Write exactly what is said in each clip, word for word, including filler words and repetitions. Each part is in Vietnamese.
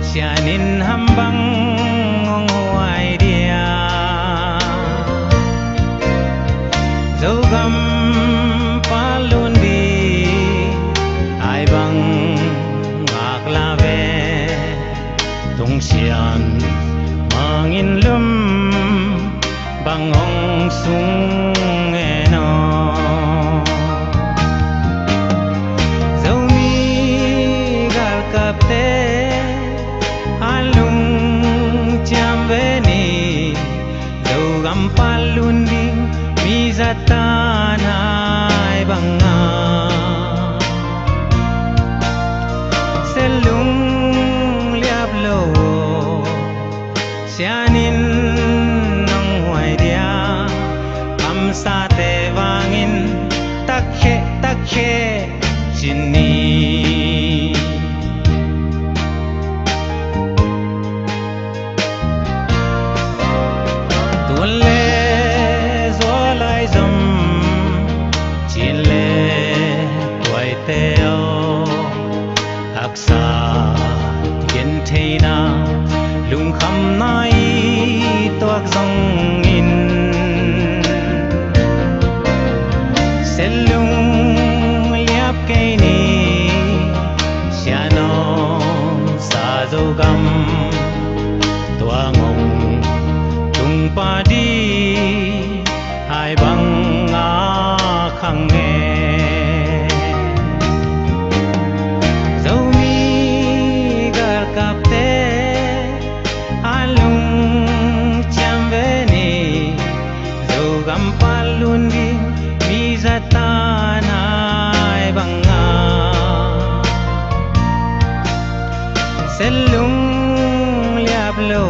sianin hambang ngong huai dia dấu găm palun đi ai bang ngạc la ve tung xian mangin lum bang ong sung eno dấu mi gal kapte alung cham ve ni dấu gam palun đi mi zatan hai banga selung liap lo sianin nong huai dia am sa te wangin takhe takhe chini sa thiên thế na lung khăm nai toak dòng in sẽ lung liap cây ni xa non sa dâu gam tua ngong tung pa đi hai băng a khang nghe palun di mi zatan hai banga selung liap lo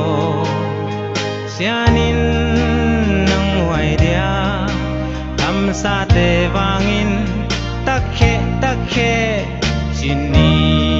sianin nang huai dia am sa te wangin takhe takhe chini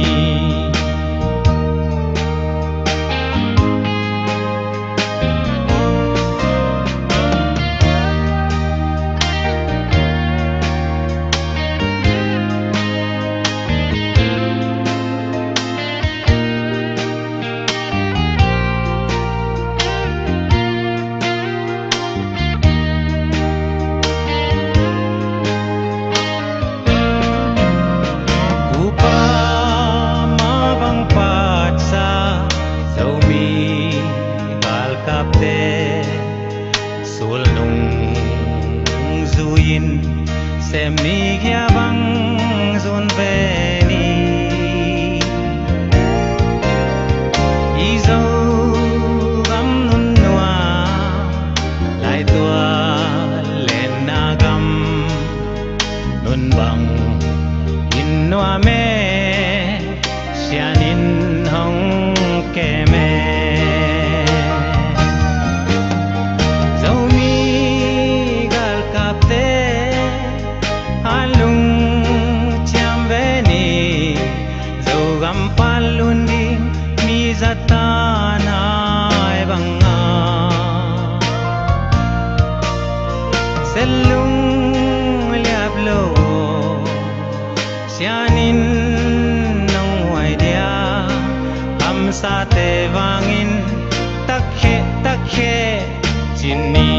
xem mi kia băng dồn về ni y dâu gắm nun noa lại tua lên na găm nun bằng in noa me xian in hong ke me palun di mi zatan hai banga selung liap lo sianin nong huai dia am sa te wangin takhe takhe chini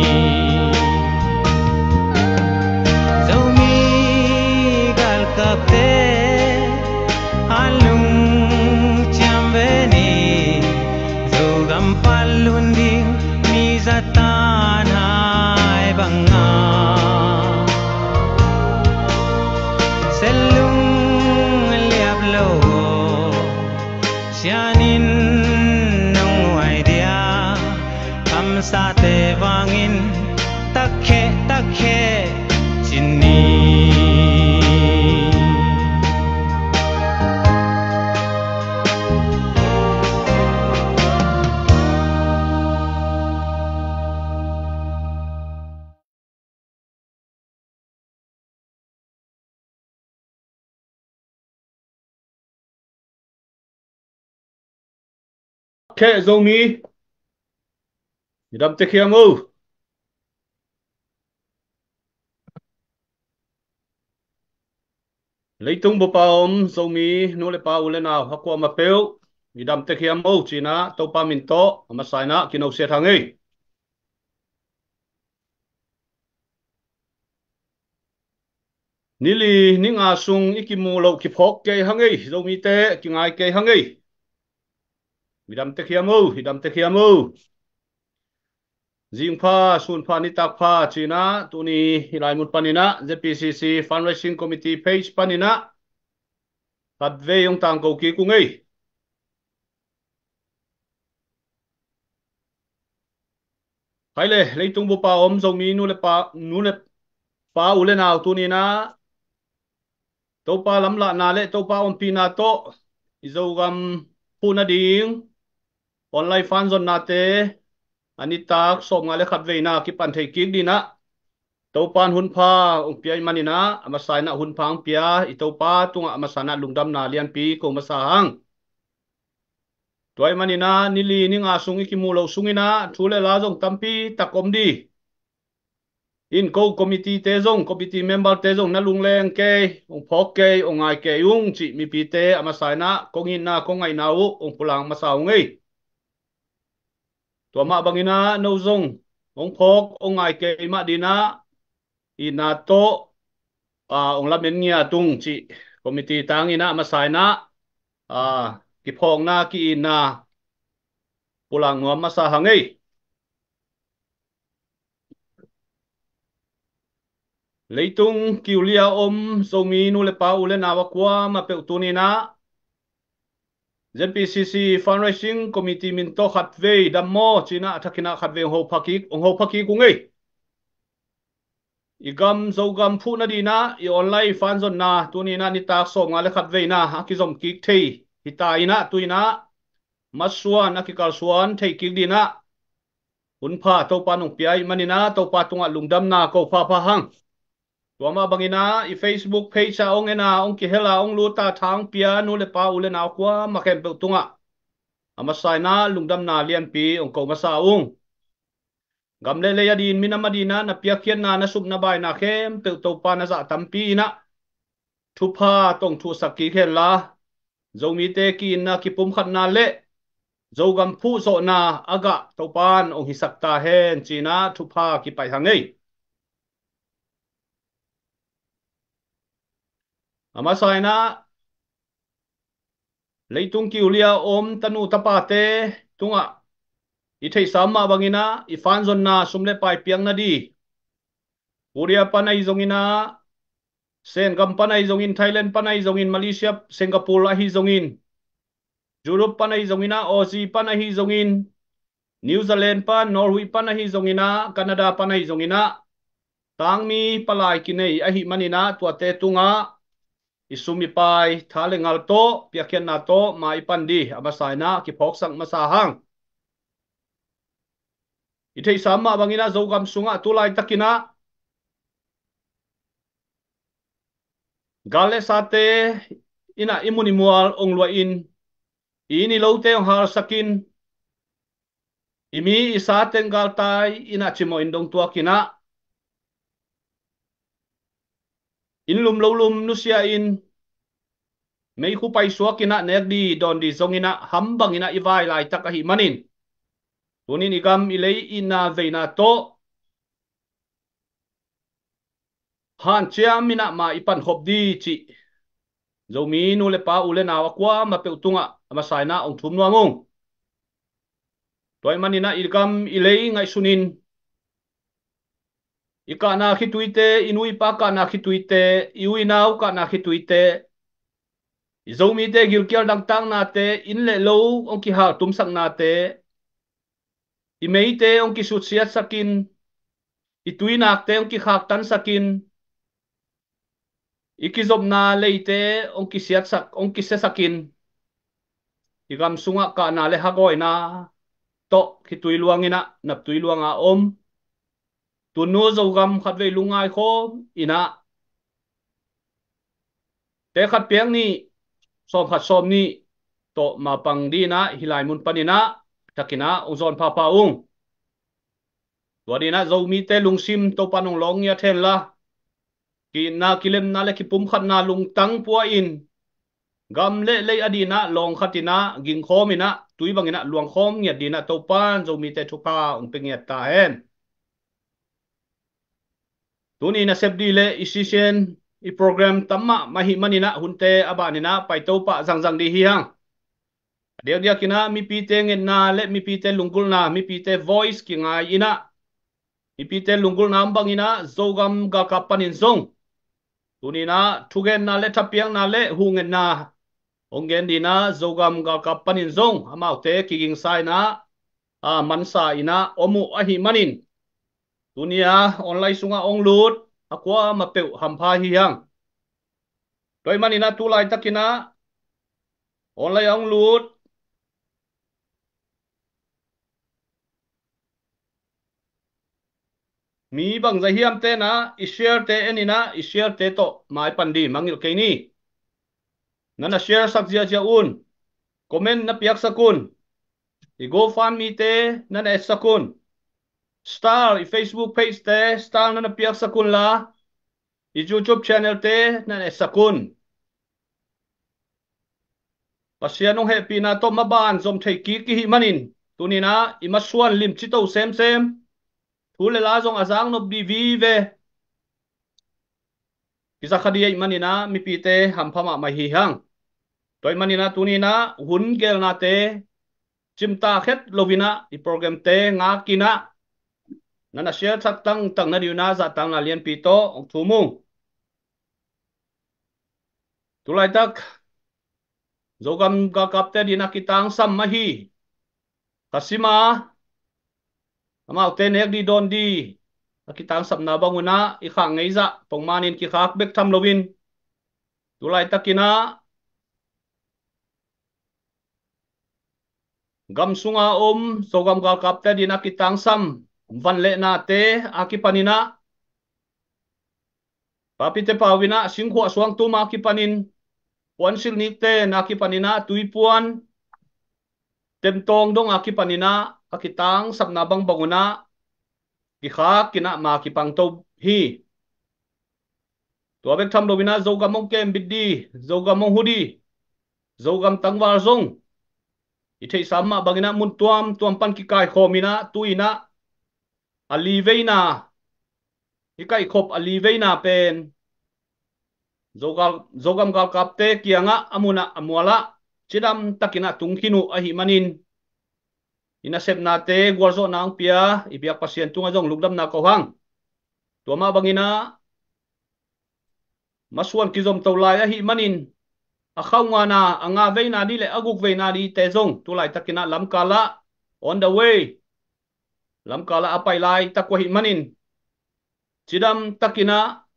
dấu mi gal kapte alung cham ve ni dấu gam palun di mi zatan hai banga selung liap lo sianin nong huai dia am sa te wangin takhe takhe chini Kệ dâu mi đâm tê kia ngư lấy tung bộ bao dâu mi nó lại bao lên nào học qua mà béo midam te khiam mo china to pa min to ama saina kino se thangi nili ninga sung ikimu lo ki phok ke hangi zomi te ki ngai ke hangi midam te khiam mo hidam te khiam mo jing pha sun pha ni tak pha china tuni hilai mun panina Z P C C fundraising committee page panina pat ve yong tang ko ki ku ngei hai le leitung bu pa om zomi nu le pa nu le pa u le naw tuni na to pa lam la na le to pa om pi na to izo gam pu na ding online fan zon na te ani tak som nga le khat ve na ki pan thei ki di na to pan hun pha ong pi mani na ama sai na hun phang pia i to pa tunga ama sana lungdam na lian pi ko ma sa hang toy mani na nili ni nga sung ki mu lo sungina thule la jong tampi takom di in ko committee te jong committee member te jong na lung leng ke ong phok ke ong ai ke yung chi mi pi te ama sai na kong in na kong ai na u ong pulang ma sa ngei tua ma bangina no zong ong phok ong ai ke ma dina ina to a ong la men nia tung chi committee tang ina ma sai na a ki phok na ki ina pulang ngom ma sa hangei leitung kiulia om zomi nu le pa u le na wa kwa ma pe tu ni na Z P C C fundraising committee min to khat ve dam mo china athakina khat ve ho phaki ong ho phaki ku ngei igam zogam phu na dina i online fan zon na tuni na ni tak som nga le khat ve na ha ki zom ki thei hita ina tuina masua na ki kal suan thei ki dina un pha to pa nong piai manina to pa tunga lungdam na ko pha pha hang to ma bangina i Facebook page a ong ena ong ki hela ong lu ta thang pia nu le pa u le na kwa ma kem pe tunga ama sai na lungdam na lian pi ong ko ma sa ung gam le le yadin minamadina na piakhian na na sub na bai na khem pe to pa na za tampi na thu pha tong thu sakki khen la zomi te ki na ki pum khat na le zogam phu so na aga to pan ong hi sakta hen china thu pha ki pai hangei ama sai na leitung ki ulia om tanu tapa te tunga i thei sama bangina i fan zon na sumle pai piang na di Korea panai zongina sen gam panai zongin Thailand panai zongin Malaysia Singapore ahi zongin Europe panai zongina Aussie panai zongin New Zealand pan Norway panai zongina Canada panai zongina tangmi palai kinei ahi manina tuate tunga isumi pai thalengal to piakhen na to mai pandi amasaina ki phok sang masahang ithei sama bangina zogam sunga tulai takina gale sate ina imuni mual onglua in ini lote ong har sakin imi isa tenggal tai ina chimo indong tua kina inlum lolum nusia in mei khu pai suak kina nek di don di zongina hambang ina iwai lai takahi manin tunin igam ilei ina veina to han chiam mina ma ipan khop di chi zomi nu le pa ule na wakwa ma pe utunga ama saina ong thum no mong toy manina igam ilei ngai sunin ikana khi tuite inui pa kana khi tuite iui nau kana khi tuite zomi te gilkial dang tang na te in le lo ong ki ha tum sang na te i mei te ong ki sut siat sakin i tui nak te ong ki khak tan sakin ikizom na leite ong ki siat sak ong ki se sakin igam sunga ka na le hagoi na to ki tui luangina nap tui luanga om tunu zogam khat ve lungai kho ina te khat piang ni som khat som ni to ma pang di na hilai mun panina takina ozon pa pa ung wadina zomi te lungsim to panong long ya then la ki na kilem na le ki pum khat na lung tang pua in gam le le adina long khatina ging khomina tui bangina luang khom ngiat dina topan zo mi te thupa ong pengiat ta hen tuni na sebdi le isisen i program tamma mahi manina hunte abanina paito pa zangjang di hi hang dia dia kina mi pite ngen na le mi pite lungkul na mi pite voice ki ngai ina mi pite lungkul na ambang ina zogam ga kapanin zong tuni na thugen na le thapiang na le hungen na ongen dina zogam ga kapanin zong amau te kiging sai na a mansa ina omu ahi manin tunia online sunga ong lut akwa mapeu hampha hi hang toy manina tu lai takina online ong lut mi bang za hiam te na i share te enina i share te to mai pandi mangil ke ni nana share sak jia jia un comment na piak sakun i go fan mi te nana es sakun star i Facebook page te star nana piak sakun la i YouTube channel te nana es sakun pasianong happy na to maban zom thei ki ki hi manin tunina i masuan lim chi to sem sem thule la zong azang no bi vi ve kisa khadi ai manina mi pi te ham phama ma hi hang toy manina tunina hun gel na te chimta khet lovina i program te nga kina nana share thak tang tang na diuna za tang na lian pi to ong thumu tulai tak zogam ga kapte dina kitang sam ma hi kasima amau te nek di don di kitang sam na banguna i khang ngei za pongmanin ki khak bek tham lovin tulai takina gam sunga om sogam ga kapte dina kitang sam van le na te akipanina papite pawina singkhwa suang tu ma kipanin puan sil ni te na kipanina tuipuan temtong dong akipanina akitang sapna bang banguna ki khak kina ma ki pang to hi to bek tham lovina zogam mong kem biddi zogam mong hudi zogam tangwar zong i thei samma bangina mun tuam tuam pan ki kai khomina tuina ali veina i kai khop ali veina pen zogal zogam gal kapte kianga amuna amwala chidam takina tungkhinu ahi manin ina sep na te gwarzo nang pia i biak pasien tunga jong lugdam na ko hang toma bangina masuan kizom tolai ahi manin a khawnga na anga veina di le aguk veina di te jong tulai takina lamkala on the way lamkala apai lai takwa hi manin chidam takina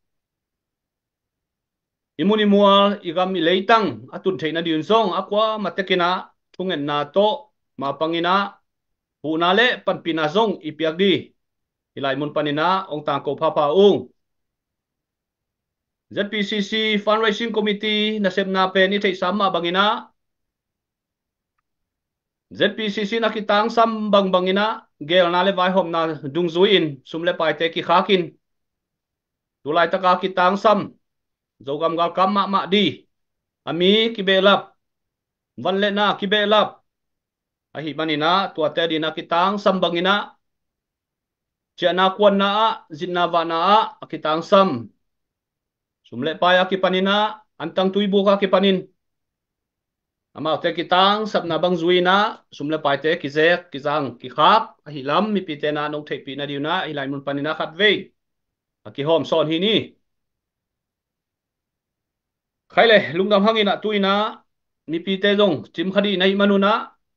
imuni mual igam mi leitang atun theina diun song akwa matekina thungen na to ma pangina puna le panpina zong ipiak di hilai mun panina ong tang ko pha pha ung Z P C C fundraising committee na sepna pe ni thei samma bangina Z P C C na kitang sam bang bangina gel na le vai hom na dung zuin sumle pai te ki khakin tulai taka kitang sam zogam gal kam ma ma di ami kibelap van le na kibelap ahi manina tua te dina kitang sam bangina chana kwan na a zinna vana a kitang sam sumle pai akipanina antang tuibu ka kipanin ama te kitang sapna bang zuina sumle pai te kizek kizang ki khap ahi lam mi pitena nong thei pi na diuna hilai mun panina khat ve aki hom son hi ni khaile lungdam hangina tuina mi pi te jong chim khadi nai manuna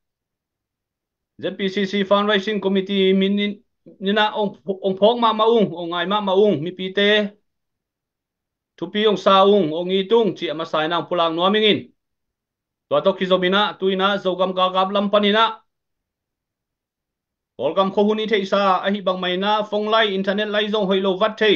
Z P C C fundraising committee min nina ong ong phok ma maung ong ngai ma maung mi pi te thupi ong saung ong itung chi ama sai nang pulang nomingin to to kizomina tuina zogam ga gab lam panina olgam khohuni thei sa ahi bang maina fonglai internet lai zong hoilo wat thei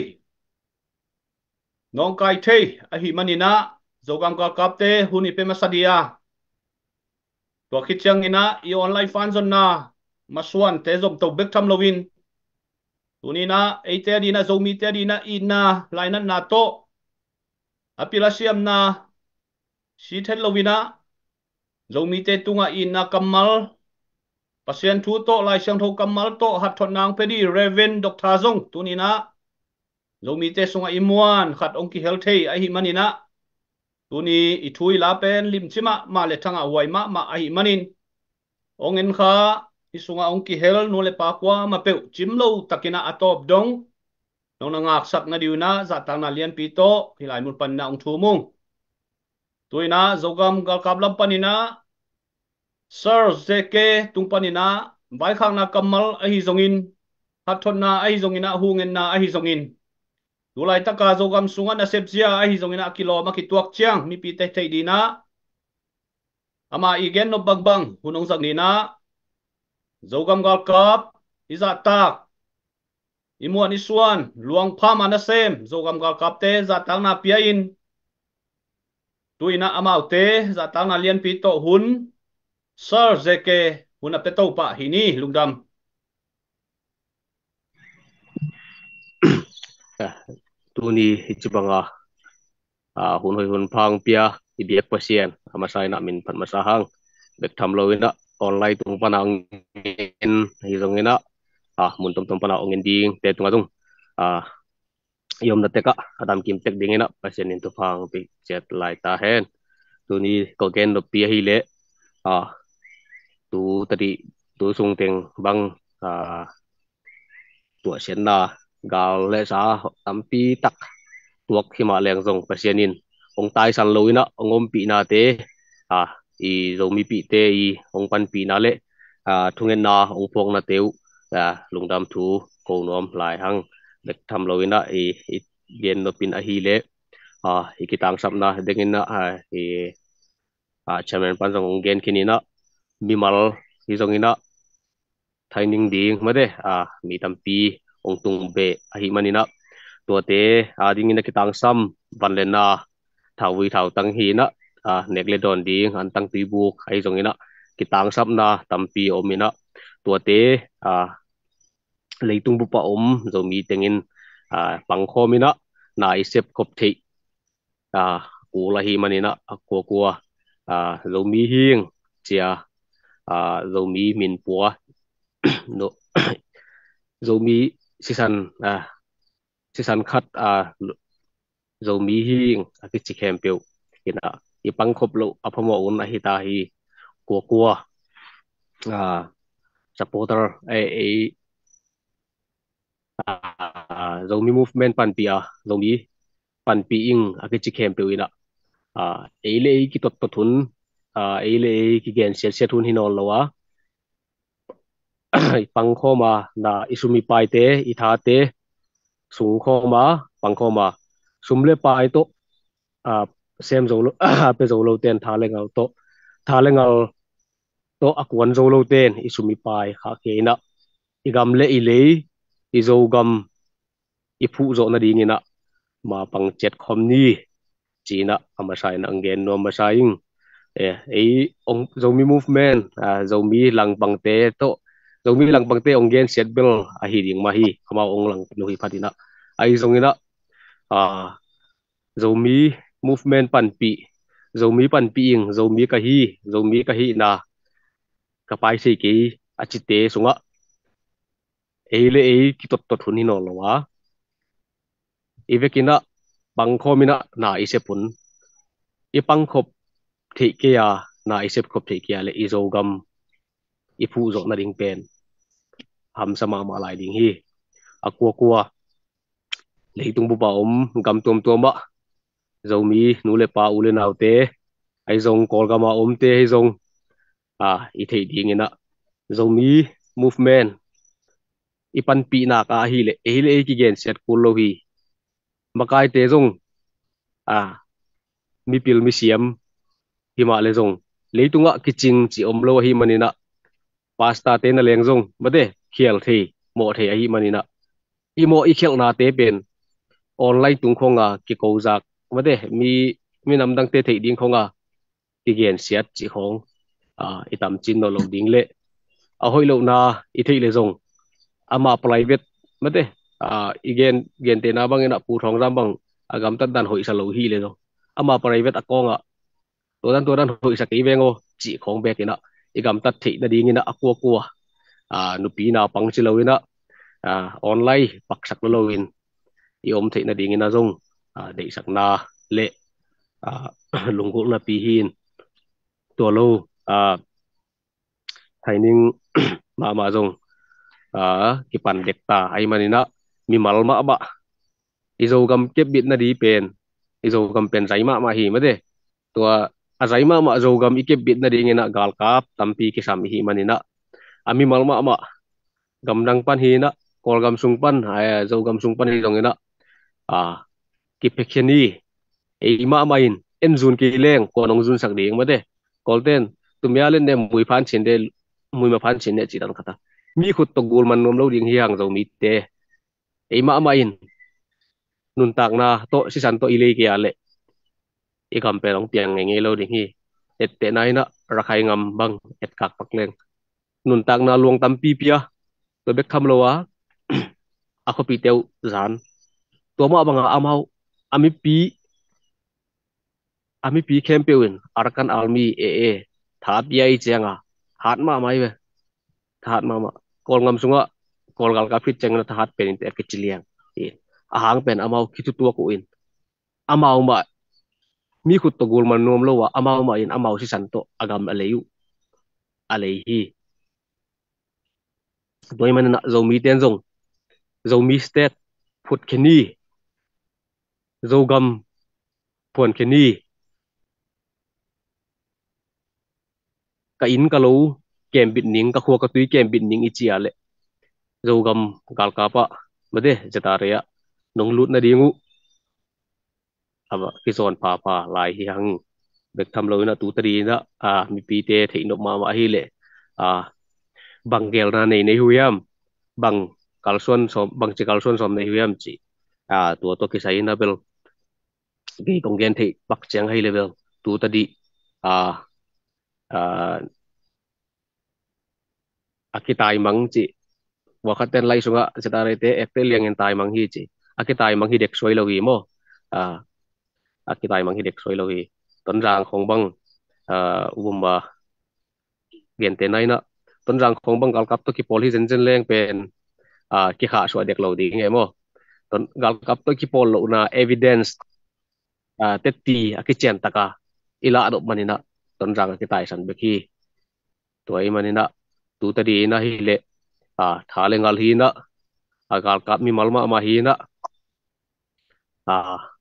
nong kai thei ahi manina zogam ga kapte huni pe masadia to khichang ina i online fan zon na masuan te zom to bek tham lovin tunina eite dina zomi te dina ina lainan na to apilasiam na si then lovina zomi te tunga ina kamal pasien thu to lai siang tho kamal to hat thon nang pedi reven dok tha zong tunina zomi te sunga imuan khat ong ki healthy a hi manina tuni ithui la pen lim chima ma le thanga wai ma ma a hi manin ongen kha isunga ong ki hel no le pa kwa ma pe chimlo takina atop dong nong na ngak sak na diuna za tang na lian pi to hilai mun pan na ong thu mung tuina zogam gal kablam panina sir zeke tung panina vai khang na kamal a hi zongin hat thon na a hi zongina hungen na a hi zongin tulai taka zogam sunga na sepzia a hi zongina kilo ma ki tuak chiang mi pi te te dina ama igen no bagbang hunong zak ni na zogam gal kap iza tak imuan isuan luang phama na sem zogam gal kap te za tang na pia in tuina amau te za tang na lian pi to hun sir zeke hun ap te to pa hini lungdam tuni hichibanga a hun hoi hun phang pia ibiak pasien amasai na min phan masahang bek tham loina online tung panang in hi zongina a mun tom tom pana ongin ding te tunga tung a yom na teka adam kim tek dingina pasien in tu phang pi chat lai ta hen tuni ko gen no pia hi le a tu tadi tu sung teng bang a tua sen na gal le sa tampi tak tuak hima leng zong pasienin ong tai san loina ong om pi na te a i zomi pi te i ong pan pi na le a thungen na ong phok na teu a lungdam thu ko nom lai hang bek tham loina i gen no pin a hi le a i kitang sap na dengin na a i a chairman pan zong gen kinina mimal hi zongina thaining ding made a mi tampi ong tung be a hi manina tua te a ding in kitang sam van le na thawi thau tang hi na a nekle don ding an tang tui buk ai zong ina kitang sam na tampi omina tua te a leitung bu pa om zomi tengin a pangkhomina na isep khop thei a ula hi manina ko ko a zomi hing chia a zomi min puwa no zomi sisan a sisan khat a zomi hing a ki chikem peu ina i pangkhop lo aphamo un a hi ta hi ko ko a supporter a a zomi movement pan pia zomi pan pi ing a ki chikem peu ina a eile ki tot to thun a eile ki gen sel se thun hinol lowa pangkhoma na isumi pai te i tha te sung khoma pangkhoma sumle pai to a sem zo pe zo lo ten tha le ngal to tha le ngal to akwan zo lo ten isumi pai kha ke na igam le i le i zo gam i phu zo na ding ina ma pang chet khom ni china amasai na angen no masaing e ei ong zomi movement a zomi lang bang te to zomi lang bang te ong gen set bel a hi ding ma hi kama ong lang no hi phatina ai zongina a zomi movement pan pi zomi pan pi ing zomi ka hi zomi ka hi na ka pai sei ki achite sunga eile ei ki tot tot hun hi no lowa ivekina pangkhomina na isepun i pangkhop thei ke ya na isep khop thei ke le izogam i phu zo na ding pen ham sama ma lai ding hi akwa kwa leitung bu ba om gam tom tom ba zomi nu le pa ule nau te ai zong kol gama om te ai zong a i thei ding ina zomi movement i pan pi na ka hi le e le ki gen set kul lo hi makai te zong a mi pil mi siam hi ma le zong leitunga kiching chi om lo hi manina pasta te na leng zong made khial thei mo thei a hi manina i mo i khel na te pen online tung khonga ki ko jak made mi mi nam dang te thei ding khonga ki gen siat chi khong a itam chin no lo ding le a hoi lo na i thei le zong ama private mate a igen gen te na bang ina pu thong ram bang agam tan dan hoi sa lo hi le do ama private akonga ตัวนั้นตัวนั้นหุยสักอีเวงโอจีของเบกินะอีกำตัดที่นาดีงินะกัวกัวอ่านุปีนาปังชิลวินะอ่าออนไลน์ปักสักโลวินอีอมที่นาดีงินะจงอ่าเดสักนาเละอ่าลุงกุลปีหินตัวโลอ่าไทยนิงมามาจงอ่ากิปันเด็กตาไอมันนี่นะมีมัลมาบะอีโจกำเก็บบิดนาดีเป็นอีโจกำเป็นใจมามาหีมาเดตัวอาศัยมามาโจกำอีเก็บบิดนาดีงินะกาลกาบตัมปีกิสามีหีมันนี่นะอามีมัลมามา gamdang pan hi na kol gam sung pan hai zo gam sung pan hi dong ina à ki pekheni e ima main en zun ki leng ko nong zun sak ding ma de kol ten tumya len ne mui phan chin de mui ma phan chin ne chi dan khata mi khut to gul man nom lo ding hi hang zo mi te e ima main nun tak na to si san to ile ki ale e kam pe long piang nge nge lo ding hi et te nai na rakhai ngam bang et kak pak leng nun tak na luang tam pi pia to bek tham lo wa ako pi teu zan to ma banga amau ami pi ami pi campaign arkan almi e e that yai chenga hat ma mai ve that ma ma kol ngam sunga kol gal ka fit cheng na that pen te ke chiliang e ahang pen amau khitu tu ko in amau ma mi khut to gul man nom lo wa amau ma in amau si san to agam aleyu alehi doi man na zo mi ten zong zo mi state phut khini zo gam phon khini ka in ka lo kem bit ning ka khua ka tui kem bit ning ichia le zo gam gal ka pa made jata rea nong lut na dingu aba ki zon pa pa lai hi hang bek tham lo na tu tari na a mi pi te thei no ma ma hi le a bangel na nei nei huyam bang kalson som bang chi kalson som nei huyam chi a tu to ki sai na bel gi kong gen thei bak chang hai level tu tadi a a akitai mang chi wakaten lai sunga setare te epel yang en tai mang hi chi akitai mang hi dek soi lo hi mo à akitai mang hi dek soi lo hi ton rang khong bang à umba gen te nai na ton rang khong bang gal kap to ki pol hi zen zen leng pen à ki kha so dek lo di nge mo ton gal kap to ki pol lo na evidence à tetti akichen taka ila ado manina ton rang akitai san beki toy manina tu ta di na hi le à thà le ngal hi na à gal kap mi malma ma hi na à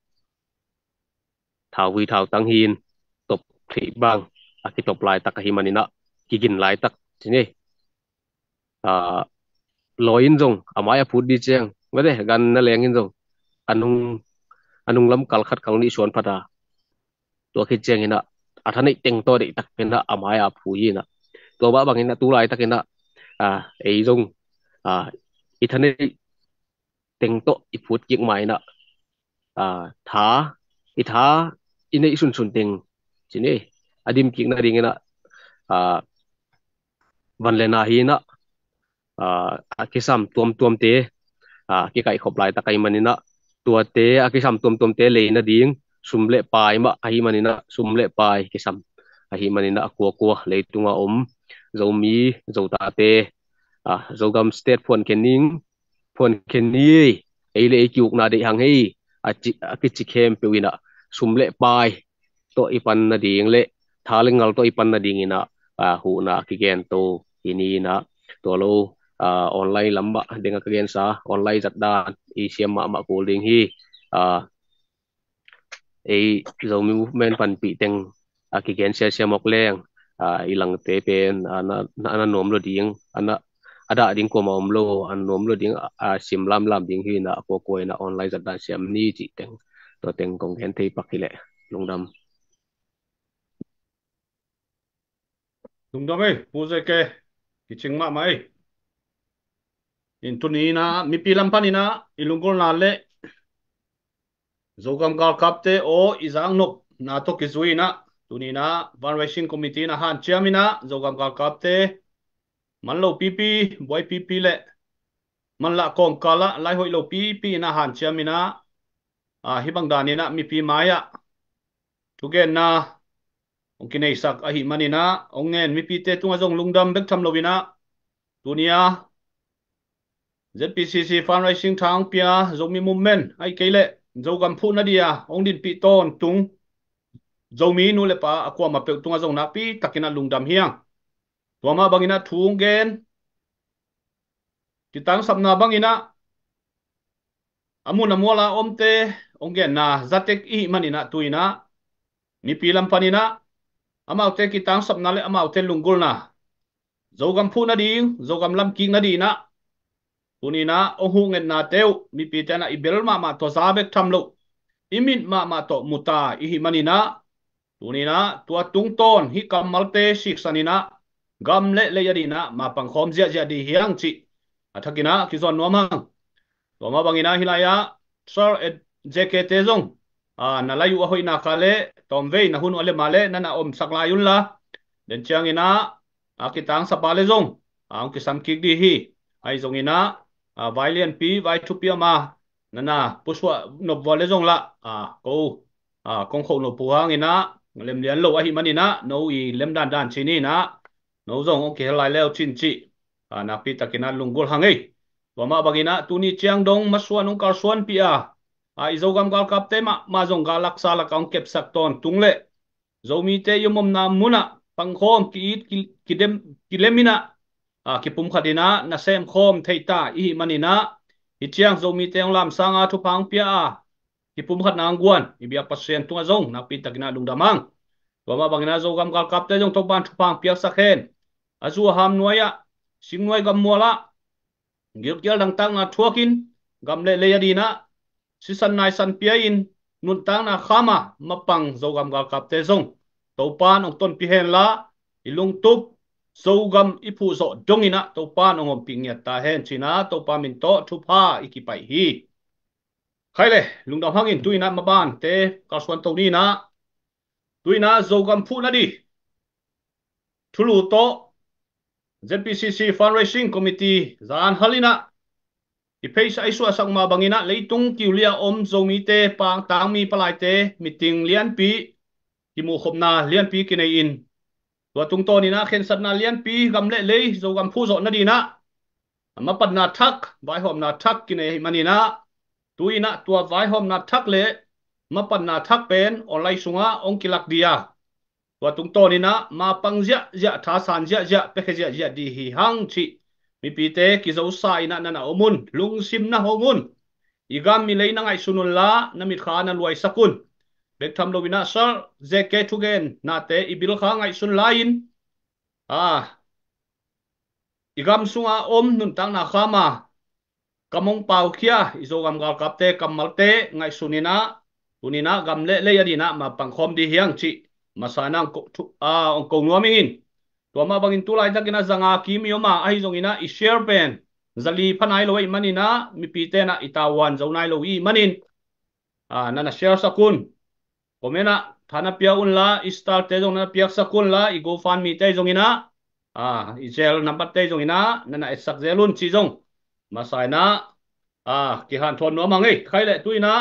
thảo vi thảo tăng hin top thị bang à cái top lại tắc hi manina ki gin lại tắc thế này à loin zong amaya phut đi cheng ngade gan na leng in zong anung anung lam kal khat kang ni suan phata to khi cheng ina athani teng to de tak pena amaya phu yi na to ba bang ina tu lai tak ina à ei zong à ithani teng to i phut yik mai na à tha i tha ina isun sun teng chini adim kik na ring ina à van le na hi na à cái sam tuom tuom te à cái kai khop lai ta kai manina tua te a cái sam tuom tuom te le na ding sum le pai ma a hi manina sum le pai cái sam a hi manina ko ko le tunga om zo mi zo ta te à zo gam state phone kening phone keni ei le kyuk na de hang hei a chi a ki chi khem pe wina sum le pai to ipan na ding le thalingal to ipan na ding ina a hu na ki gen to ini na to lo à online lắm bạ dengan kalian sa online zat dan i siam ma ma ko ding hi à ei zomi movement pan pi teng a ki gen sia sia mok leng à ilang te pen ana ana nom lo ding ana ada ding ko ma om lo an nom lo ding a sim lam lam ding hi na ko ko na online zat dan siam ni chi teng to teng kong hen thei pak hi le lungdam lungdam ấy pu zai ke ki ching ma mai in tu ni na mi pi lam pan ina ilungkol na le zogam gal kapte o izang nok na to ki zui na tu ni na van racing committee na han chiamina zogam gal kapte man lo pi pi boy pi pi le man la kong kala lai hoi lo pi pi na han chiamina à hi bang dani na mi pi maya tu gen na ông kinai sak a hi manina ông ngen mi pi te tunga zong lungdam bek tham lovina tunia Z P C C fundraising thang pia zomi movement ai keile zogam phu na dia ông din pi ton tung zomi nu le pa akwa ma pe tunga zong na pi takina lungdam hiang tuama bangina thung gen kitang sapna bangina amuna mola omte ongen na zatek i manina tuina ni pilam panina amaute kitang sapna le amaute lungul na zogam phu na ding zogam lam king na di na tunina ohung en na teu mi pitana ibel ma ma to zabek thamlo imin ma ma to muta i hi manina tunina tua tung ton hi kamalte siksanina gam le le yadina ma pangkhom zia zia di hiang chi athakina kizon nomang toma bangina hilaya sir jkt zong a nalayu a hoina khale tomvei na hun ole male nana om saklayun la den chiangina akitang sapale zong ang kisam kik di hi ai zongina a vailen pi vai thu pi ma nana puswa nop vole zong la a ko a kong kho no puang ina lem lian lo a hi manina no i lem dan dan chini na no zong ok lai leo chin chi a na pi takina lungul hangai toma bagina tuni chiang dong maswa nong kar suan pi a a izogam gal kap te ma ma zong galak sala kaung kep sak ton tungle zomi te yumom na muna pangkhom ki kidem kilemina a kipum khadina na sem khom theita i manina hi chiang zomi te ong lam sanga thu phang pia a kipum khat nang guan i bia pasien tunga zong na pi takina lungdamang toma bangina zogam gal kap te jong tok ban thu phang pia sakhen azu ham nuaya singnuai gam mola gil gil dang tang na thuakin gamle le yadina sisan nai san pia in nun tang na khama mapang zogam gal kap te zong topan ong ton pi hen la ilung tup zogam ipu zo dongina topan ong om pingya ta hen china topa min to thupa ikipai hi khaile lungdam hangin tuina maban te kaswan to ni na tuina zogam phu na di thulu to Z P C C fundraising committee zan halina ipeisa isu asak ma bangina leitung kiulia om zomi te pang tang mi palai te meeting lian pi kimu khopna lian pi kinai in tua tung to ni na khen sat na lian pi gamle lei zo gam phu zo na di na ma pat na thak vai hom na thak kinai manina tuina tua vai hom na thak le ma pat na thak pen online sunga ong kilak dia tua tung to ni na ma pang zia zia tha san zia zia pe khe zia zia di hi hang chi mi pi te ki zo sa ina na na omun lung sim na homun igam mi lei na ngai sunun la na mi kha na luai sakun bek tham lovina sir zk thugen na te ibil kha ngai sun lain a igam sunga om nun tang na khama kamong pau khia izogam gal kapte kamalte ngai sunina tunina gamle le yadina ma pangkhom di hiang chi masanang a ong ko nuamingin toma bangin tulai takina zanga kimioma ai zongina i share pen zali phanai loi manina mi pi te na itawan zonai loi manin a nana share sakun komena thana pia unla star te jong na pia sakun la i go fan mi te jongina a i gel number te jongina nana esak zelun chi jong masaina a ki han thon no mangai khaile tuina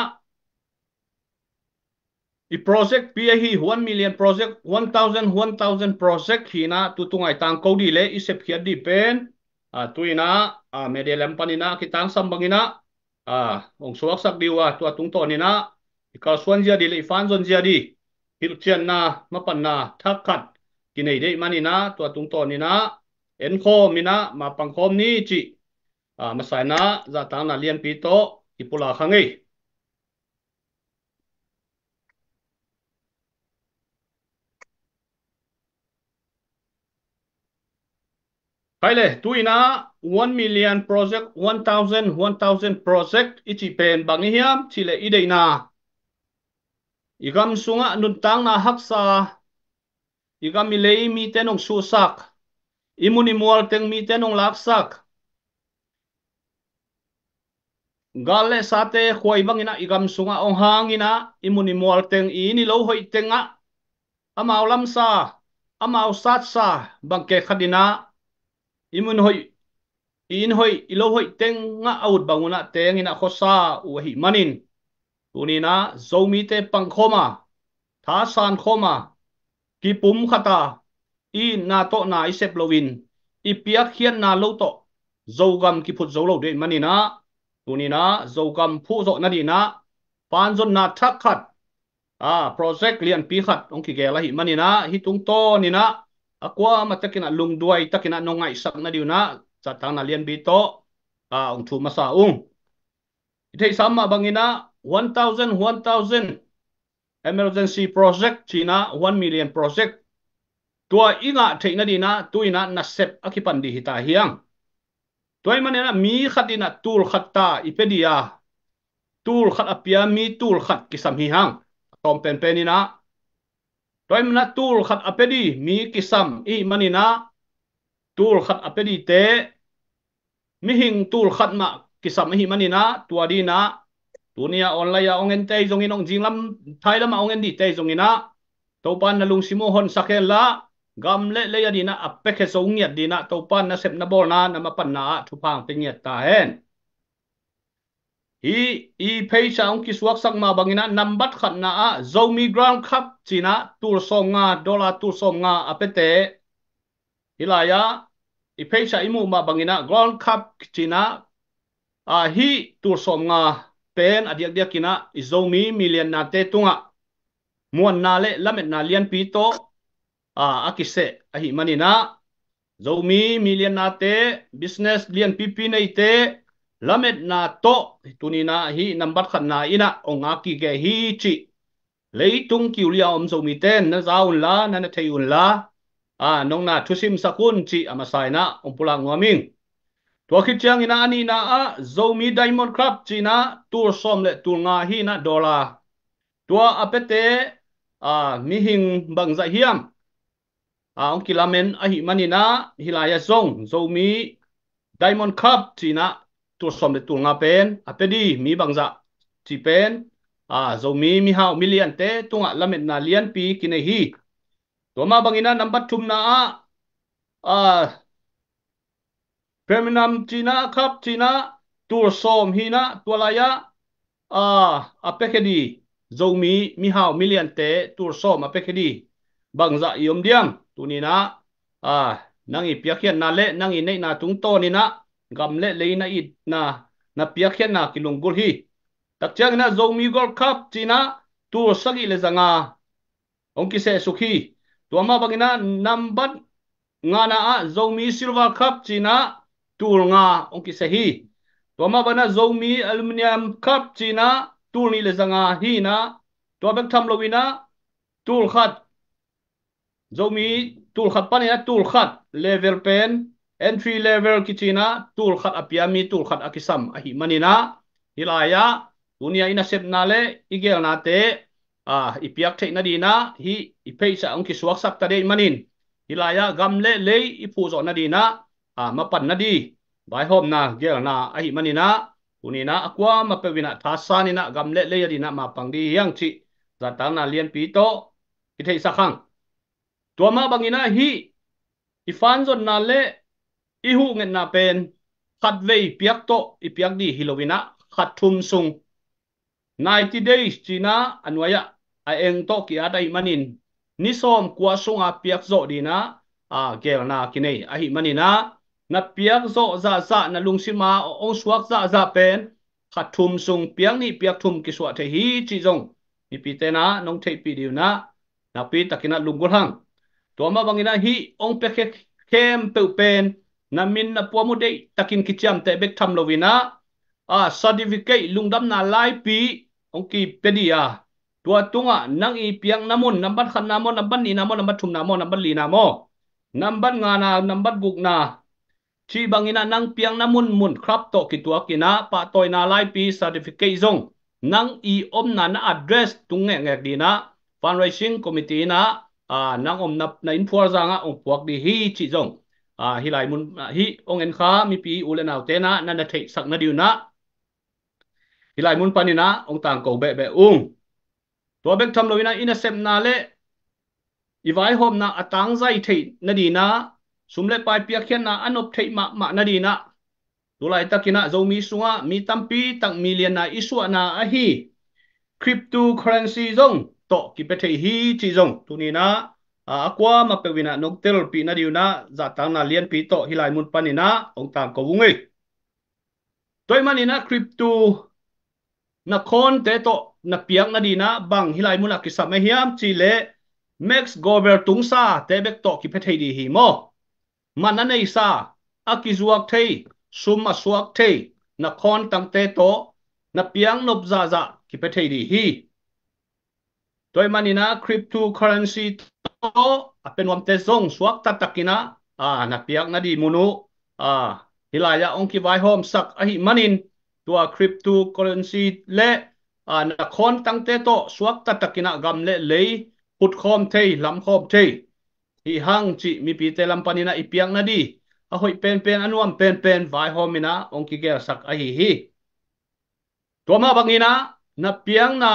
i project P A hi one million project one thousand one thousand project hina tutungai tang ko di le isep khia di pen a tuina a medelem panina kitang sambangina a ong suak sak diwa tua tung to ni na ikal suan zia di le fan zon zia di hil chian na mapan na thak khat kinai dei manina tua tung to ni na en kho mina ma pang khom ni chi a masaina za tang na lian pi to ipula khangai Kaile tuina one million project one thousand one thousand project ichi pen bangihiam chile ideina igam sunga nuntang na haksa igam milei mi tenong susak imuni mual teng mi tenong laksak gale sate khoi bangina igam sunga ong hangina imuni mual teng ini lo hoi tenga amau lamsa amau satsa bangke khadina imun hoi in hoi ilo hoi teng nga out banguna teng ina khosa u hi manin tunina zomi te pangkhoma tha san khoma ki pum khata i na to na i sep lovin i piak hian na lo to zogam ki phut zo lo de manina tunina zogam phu zo na di na pan zon na thak khat à project lian pi khat ong ki gela hi manina hi tung to ni na akwa matakina lungduai takina nongai sak na diuna chatang na lian bi to à ong thu masa ung ithei samma bangina one thousand one thousand emergency project china one million project tua inga theina dina tuina na sep akipan di hita hiang toy manena mi khatina tul khatta ipedia tul khat apia mi tul khat kisam hi hang tom pen penina toy mana tul khat apedi mi kisam i manina tul khat apedi te mi hing tul khat ma kisam hi manina tua dina tunia online ya ongen te jongin ong jinglam thailam ongen di te jongina topan na lung simo hon sakela gam le le ya dina apekhe songiat dina topan na sep na bol na na mapan na thupang pingiat ta hen hi i pheisa ong ki suak sak ma bangina number khat na a zomi ground cup china tur som nga dollar tur som nga apete hilaya i pheisa imu ma bangina ground cup china a hi tur som nga pen adiak dia kina zomi million na te tunga muan na le lamet na lian pi to a akise a hi manina zomi million na te business lian pi pi nei te lamet na to tunina hi number khat na ina onga ki ge hi chi leitung kiulia om zomi ten na zaun la na na theiun la a nong na thusim sakun chi amasai na ompula ngoming tua khit chiang ina ani na a zomi diamond club china tur som le tur nga hi na dollar tua apete a mi hing bang za hiam a ong kilamen a hi manina hilaya zong zomi diamond cup china tur som le tur nga pen apedi mi bang za chi pen a zomi mi hao million te tunga lamet na lian pi kine hi tua ma bangina number tum na a a Feminam China Cup China tur som hina tualaya a apekedi zomi mi hao million te tur som apekedi bangza yom diam tunina a nangi piakhian na le nangi nei na tung to ni na gam le le na it na na piakhian na kilunggul hi takchang na zomi gold cup China tur sagi le zanga ongki se sukhi tuama bangina nambat ngana a zomi silver cup China tul nga ongki sahi toma bana zomi aluminium cup china tul ni le zanga hi na to bek tham lowina tul khat zomi tul khat pani na tul khat level pen entry level kichina tul khat apiami tul khat akisam ahi manina hilaya dunia ina sep na le igel na te a ipiak thei na dina hi ipeisa ongki suak sak ta de manin hilaya gamle le ipu zo na dina a mapan na di bai hom na gel na ahi manina unina akwa mapewina thasani na gamle le yadi na ma pangdi yang chi zatang na lian pi to kithei sakhang tuama bangina hi ifan zon na le ihu ngen na pen khatvei piak to ipiak di hilowina khathum sung ninety days china anwaya a eng to ki adai manin nisom kwa sunga piak zo dina a gel na kinei ahi manina na piak zo za za na lungsima ong suak za za pen khathum sung piang ni piak thum ki suwa the hi chi jong ni pi te na nong thei pi diu na na pi takina lungul hang to ma bangina hi ong pe khe kem pe pen na min na pomu dei takin kicham te bek tham lovina a certificate lungdam na lai pi ong ki pedia tua tunga nang i piang namun namban khan namo namban ni namo namban thum namo namban li namo namban nga na namban guk na chi bangina nang piang namun mun krap to kitua kina pa toy na lai pi certificate zong nang i om na na address tunge ngek dina fundraising committee na a nang om nap na infor zanga ong puak di hi chi zong a hi lai mun hi ong en kha mi pi ulen au te na na na thei sak na diu na hi lai mun panina ong tang ko be be ung to bek tham loina ina sem na le ivai hom na atang zai thei na di na sumle pai pia khian na anop thei ma ma na di na tulai takina zomi sunga mi tampi tak million na iswa na a hi cryptocurrency zong to ki pe thei hi chi zong tunina a à qua mà pe wina nok tel pi na diuna za tang na lian pi to hilai mun panina ong tang ko bungi toy manina crypto na kon te to na piang na dina bang hilai mun akisa me hiam chi le max gover tungsa te bek to ki pethei di hi mo mana nei sa akizuak thei suma suak thei na kon tang te to na piang nop za za ki pethei di hi toy manina cryptocurrency to apen wam te zong suak ta takina a na piak na di munu a hilaya ong ki vai hom sak a hi manin tua cryptocurrency le a na khon tang te to suak ta takina gam le lei put khom thei lam khom thei hi hang chi mi pi te lam panina i piak na di a hoi pen pen anuam pen pen vai homina ong ki ger sak a hi hi tua ma bangina na piang na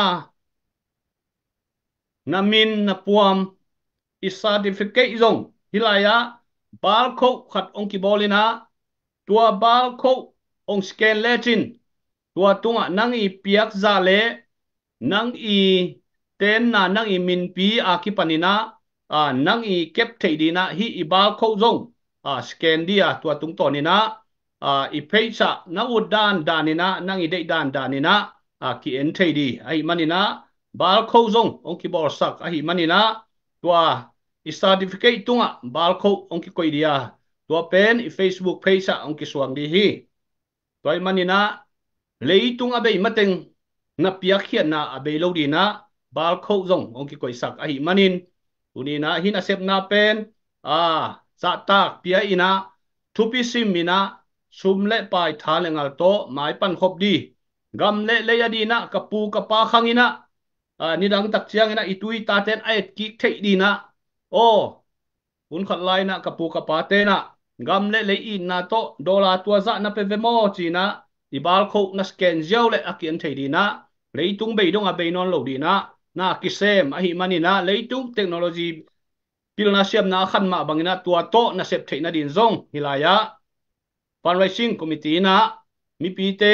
na min na puam i certificate zong hilaya bal kho khat ong ki bolina tua bal kho ong scan lechin tua tunga nang i piak za le nang i ten na nang i min pi a ki panina a nang i kep thei dina hi i bal kho zong a scan dia tua tung to ni na a i phecha na udan danina nang i dei dan danina a ki en thei di ai manina bal kho zong ong ki bor sak a hi manina tua i certificate tunga bal kho ong ki koi dia tua pen i Facebook page ong ki suang di hi toy manina leitung abei mateng na piak hian na abei lo di na bal kho zong ong ki koi sak a hi manin unina hina sep na pen a sa tak pia ina thupi sim mina sumle pai thalengal to mai pan khop di gam le le ya di na kapu kapa khangina ni dang tak chiang ina itui ta ten ai ki thei di na o un khat lai na kapu kapa te na gam le le in na to dola tua za na pe vemo chi na i bal kho na scan jiao le akian thei di na leitung bei dong a bei non lo di na na kisem a hi mani na leitung technology pil na siam na khan ma bangina tua to na sep thei na din zong hilaya fundraising committee na mi pi te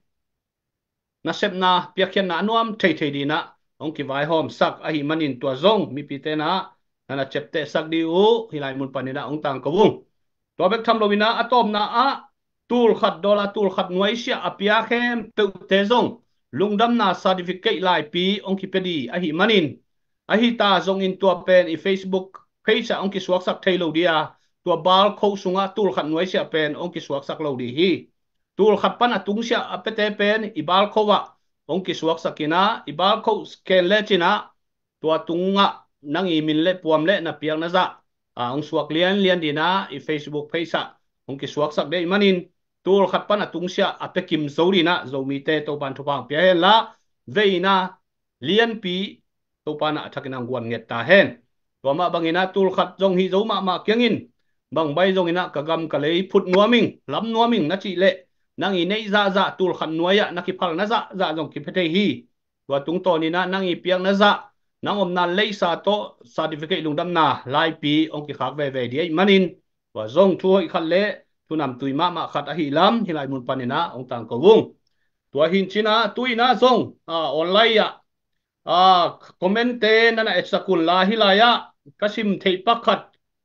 na sep na piakhian na nuam thei thei di na ong ki vai hom sak a hi manin tua zong mi pi te na na chepte sak di u hilai mun panina ong tang ko bung to bek tham lovina atom na a tul khat dola tul khat nuai sia apia khem pe te zong lungdam na certificate lai pi ong ki pedi a hi manin a hi ta zong in tua pen i Facebook page ong ki suak sak thei lo dia tua bal kho sunga tul khat nuai sia pen ong ki suak sak lo di hi tul khat pan atung sia apete pen i bal kho wa ong ki suak sakina i bal kho scan le china tua tunga nang i min le puam le na piang na za a ong suak lian lian dina i Facebook page ong ki suak sak de manin tul khat pan atung sia apekim zori na zomi te to ban thupang pia la veina lian pi to pana athakinang guan nget ta hen to ma bangina tul khat jong hi zo ma ma kyangin bang bai jong ina kagam kalei phut nuaming lam nuaming na chi le nang i nei za za tul khan nuaya na ki phal na za za jong ki phete hi wa tung to ni na nang i piang na za nang om na lei sa to certificate lungdam na lai pi ong ki khak ve ve di manin wa zong thu hoi khat le tu nam tui ma ma khat a hi lam hilai mun panina ong tang ko wung tua hin china tui na zong a online ya a comment te na na etsakul la hilaya kasim thei pakhat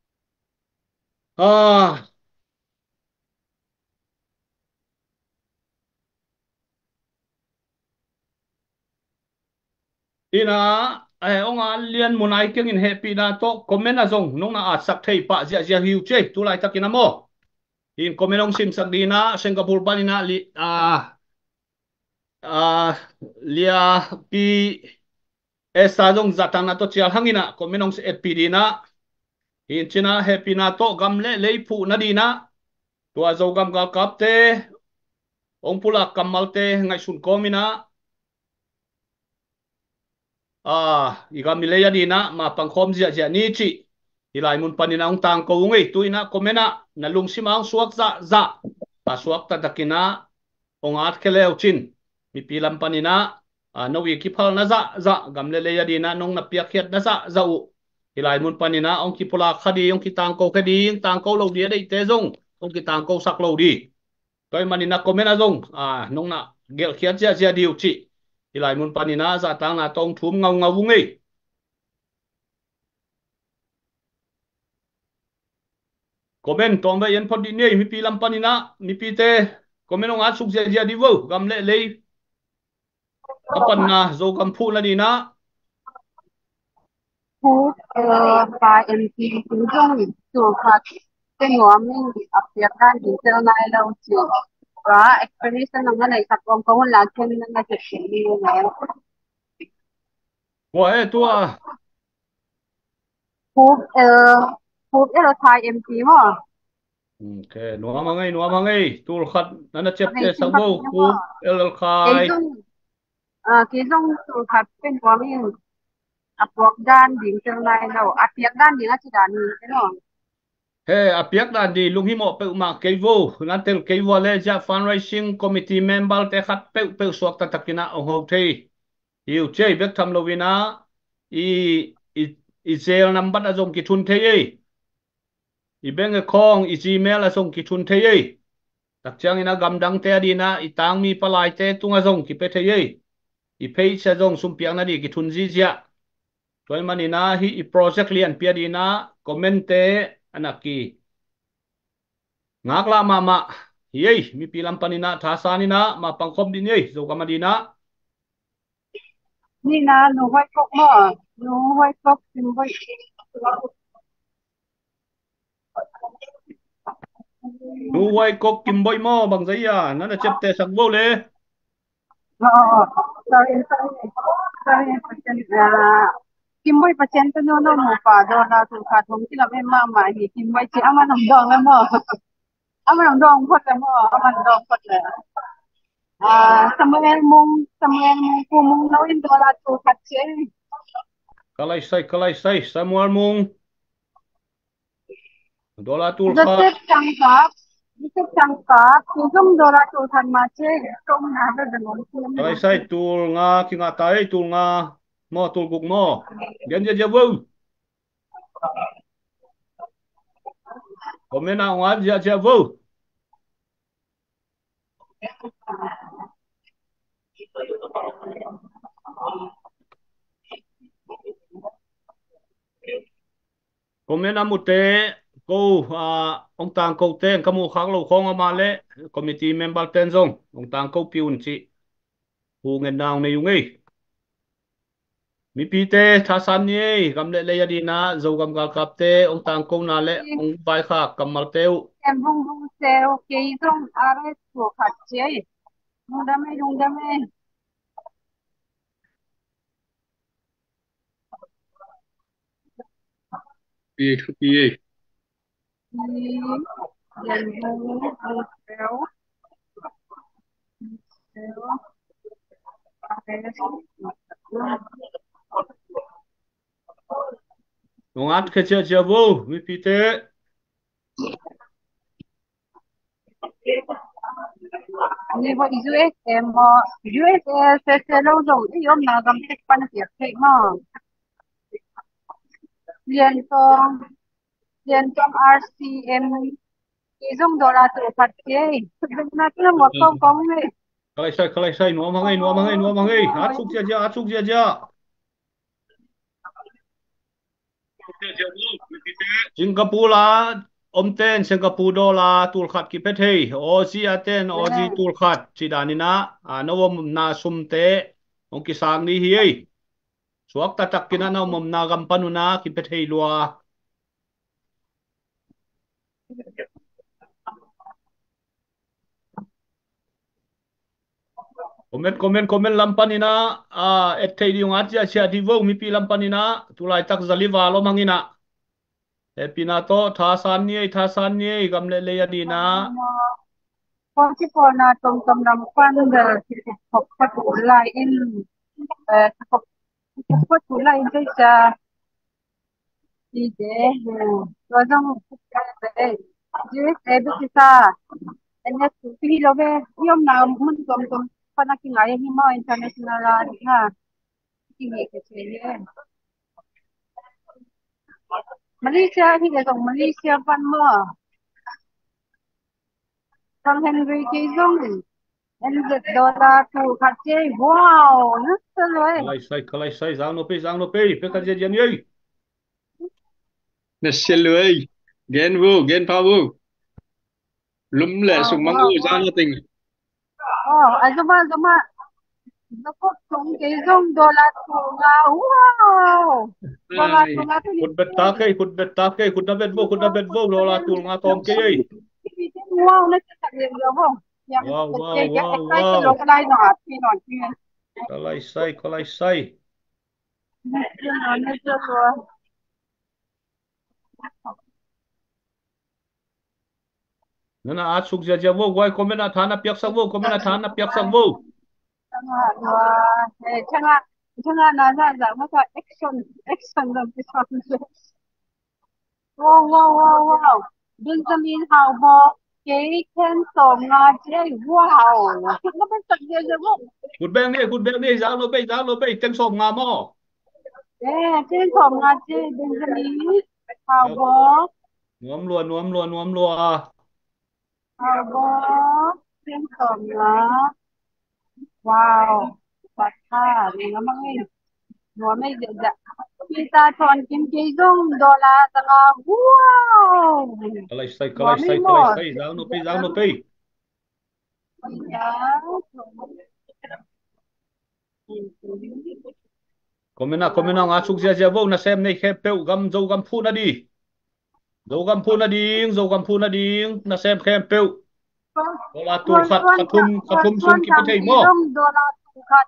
a ina ai ông an liên muốn ai tiếng in happy na to comment na zong nong na at sak thei pa zia zia hiu che tu lai takina mo in comment ông sim sak dina Singapore banina li a a lia pi esa zong zatang na to chial hangina comment ông et pi dina in china happy na to gam le le phu na dina tua zo gam ga kap te ông pula kamal te ngai sun komina à iga milaya dina ma pangkhom zia zia ni chi ilai mun panina ong tang ko ngai tuina komena na lung simang suak za za a suak ta dakina ong at keleu chin mi pilam panina a no wi ki phal na za za gamle le ya dina nong na piak khiat na za za u ilai mun panina ong ki pula khadi ong ki tang ko khadi tang ko lo dia dei te zong ong ki tang ko sak lo di toy manina komena zong a nong na gel khiat zia zia diu chi ilai mun panina za tang na tong thum ngau ngau ngai comment tong ba yen phot di nei mi pi lam panina mi pi te comment ong asuk je je di wo gam le le kapan na zo kam phu na di na Phú ờ, và em thì cũng dùng chủ thuật cái ngõ mình áp dụngกันถึงเจอในเราจิว่า explanation ของอะไรครับผมก็ว่าเช่นนั้นจะเขียนดีแล้ว wa e tua พูดเอ่อพูดเออไทยเอ็มพีมั้ง okay no ma ngai no ma ngai tul khat nana chep ใน te สิ่ง sang ที่ wo พี่ ku ว่า el el เกี่ khai ยวเอ่อเกี่ยวจุดขัดเป็นหัวmình áp dụngกันถึงเจอในเราอัดเทียบกันถึงอาจารย์นี่ใช่ไหม he apiak dan di lung hi mo pe ma ke wo nan tel ke wo le ja fundraising committee member te khat pe pe suak ta takina ong ho thei hiu chei bek tham lovina i i i zel number azong ki thun thei i beng e khong i gmail azong ki thun thei tak chang ina gam dang te adina i tang mi palai te tung azong ki pe thei i page azong sum piang na di ki thun ji ja toy manina hi i project lian pia dina comment te anaki ngak la mama yei mi pilam panina thasanina ma pangkhom din yei zo kamadina นี่นะหนูไว้พกหม้อหนูไว้พกซิมไว้ nu wai kok kim boy mo bang zaya nana chep te sak bo le Oo. Sorry, sorry. Sorry, pasensya na. Kimboy, pasensya no no mo pa do na tu ka tum sila may mama hi Kimboy si ama nang dong na mo. Ama nang dong pot na mo, ama nang dong pot na. Ah, Samuel mong Samuel mong kumong nawin do na tu ka siya. kalai sai kalai sai samuel mung dola tul kha Joseph Changkap, Joseph Changkap, kusum do na tu than ma siya. Tum na do na mo siya. kalai sai tul nga ki nga tai tul nga mo tul guk mo gen je je wo komena nga je je wo komena mute ko a ong tang ko ten kamu khak lo khong ama le committee member ten zong ong tang ko piun chi hu ngen naung ne yung ei mi pi te tha san ni gam le le yadi na zo gam gal kap te ong tang ko na le ong bai kha kamal teu Em bung bung seo kay dong are tu ka siya. Nung dami, nung dami. pi pi Yan bung bung seo. Seo. ong at ke che che wo mi pi te Ni bo izu es em mo izu es se se lo zo i yom na gam tek pan tiak tek mo. Yan tong yan tong R C M izong dola tu pat ke. Na tu mo kong kong ni. kalai sai kalai sai no mangai no mangai no mangai atsuk ja ja atsuk ja ja Singapore la om ten Singapore dollar tul khat ki pe thei ozi aten ozi tul khat chi danina anawom na sum te ong ki sang ni hi suak ta tak kina na mom na gam panuna ki pe thei lua comment comment comment lampanina a et thei diung atia sia di vo mi pi lampanina tulai tak zaliwa lo mangina e pinato tha san ni tha san ni gam le le yadina Kung si po na tong tong nam kwan de hop pat ulay in eh hop pat ulay in sa ide so jong eh jis edu kita ene pili lobe yom na mun tong tong panakingay ni mo international na kingi kasi Malaysia thì cái dòng Malaysia văn mơ thằng Henry cái dòng em giật đô la thủ khát chơi wow nó sao rồi kalai sai kalai sai zang no pe zang no pe pe ka je jen yei na seloi gen vu gen pa vu lum le Wow, sung mang wow, u za wow. na ting Oh, azuma, azuma. Naku, kung kayong dola tunga. Wow! Dola ai tunga to ni. khut bet ta ke khut bet ta ke khut na bet vo khut na bet vo lo la tul nga tom ke ei Wow, na sa tayo mo. Yang wow wow kaya wow excited wow lo kalay no at pinon. kalai sai kalai sai Medyo no, medyo no. nana at suk ja ja vo wai komena thana piak sak vo komena thana piak sak vo Tanga, eh, tanga, tanga na na na, maka action, action lang pisan. Wow, wow, wow, wow. Benjamin Hào Bò, cái khen sổ ngà chế, wow. Nó bên tận địa rồi không? khut beng ni khut beng ni za lo bei za lo bei teng som nga mo Ê, khen sổ ngà chế, Benjamin Hào Bò, nuam lua nuam lua nuam lua Hào Bò, khen sổ ngà, wow. Bạch ha, đi nó mang đi. Nó mới dễ dễ. Kita chọn kim kỳ dung, đô la tanga, wow. kalai sai Nó kalai mới sai kalai một. sai za no bei za no bei komena komena nga suk ja ja vo na sem nei khep peu gam zo gam phu na di zo gam phu na ding zo gam phu na ding na sem khep peu lo la tul Tuan khat tuan khathum tuan khathum sum tuan ki pe tang thei mo idom dola tukat.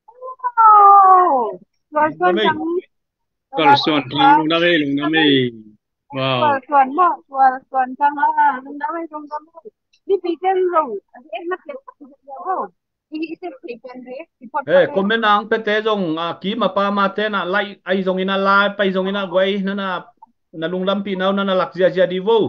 Wow. Tuan da tuan mei tang kal dola son lung tukat. lung na me lung na me wow Tuan tuan mo tuan tuan tang ah lung dami lung dami. Di piken lung. Adi eh nak lepas oh. Ini isip piken deh. Ipot e pare. komena ang pe te zong a ki ma pa ma te na lai ai zong ina lai pai zong ina gwai na na na lung lam pi nau na na lak ja ja di vo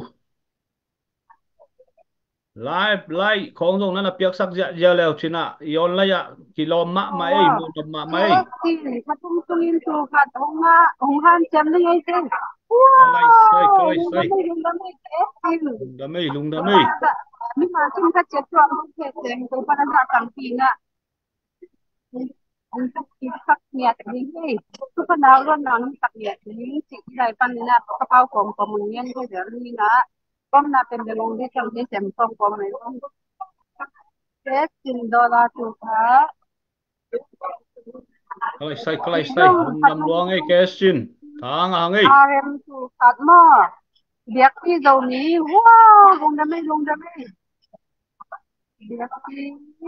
lai lai khong zong na na piak sak ja ja leo china yon la ya ki lom ma ma ei Wow. mu dom ma ma ei Kesti katung tungin tukat honga honghan jam ni ai te. kalai sai Wow. kalai Lung sai dami lung dami kesti. lung da mei lung da mei Ni macam kacet tuan kacet. Kau pada tak tampina. Untuk isak niat ini, itu kan awal nang tak niat ini, si dari panina kapau kom komunian ko dari na, kom na pendelong di kam di sempong kom na yung set sindola tuha, kalai sai kalai sai idong lung dam katong luang ei kesin thang ang ei arem tuhat mo, biak ni daw ni, wow, lung dami lung dami, biak ni,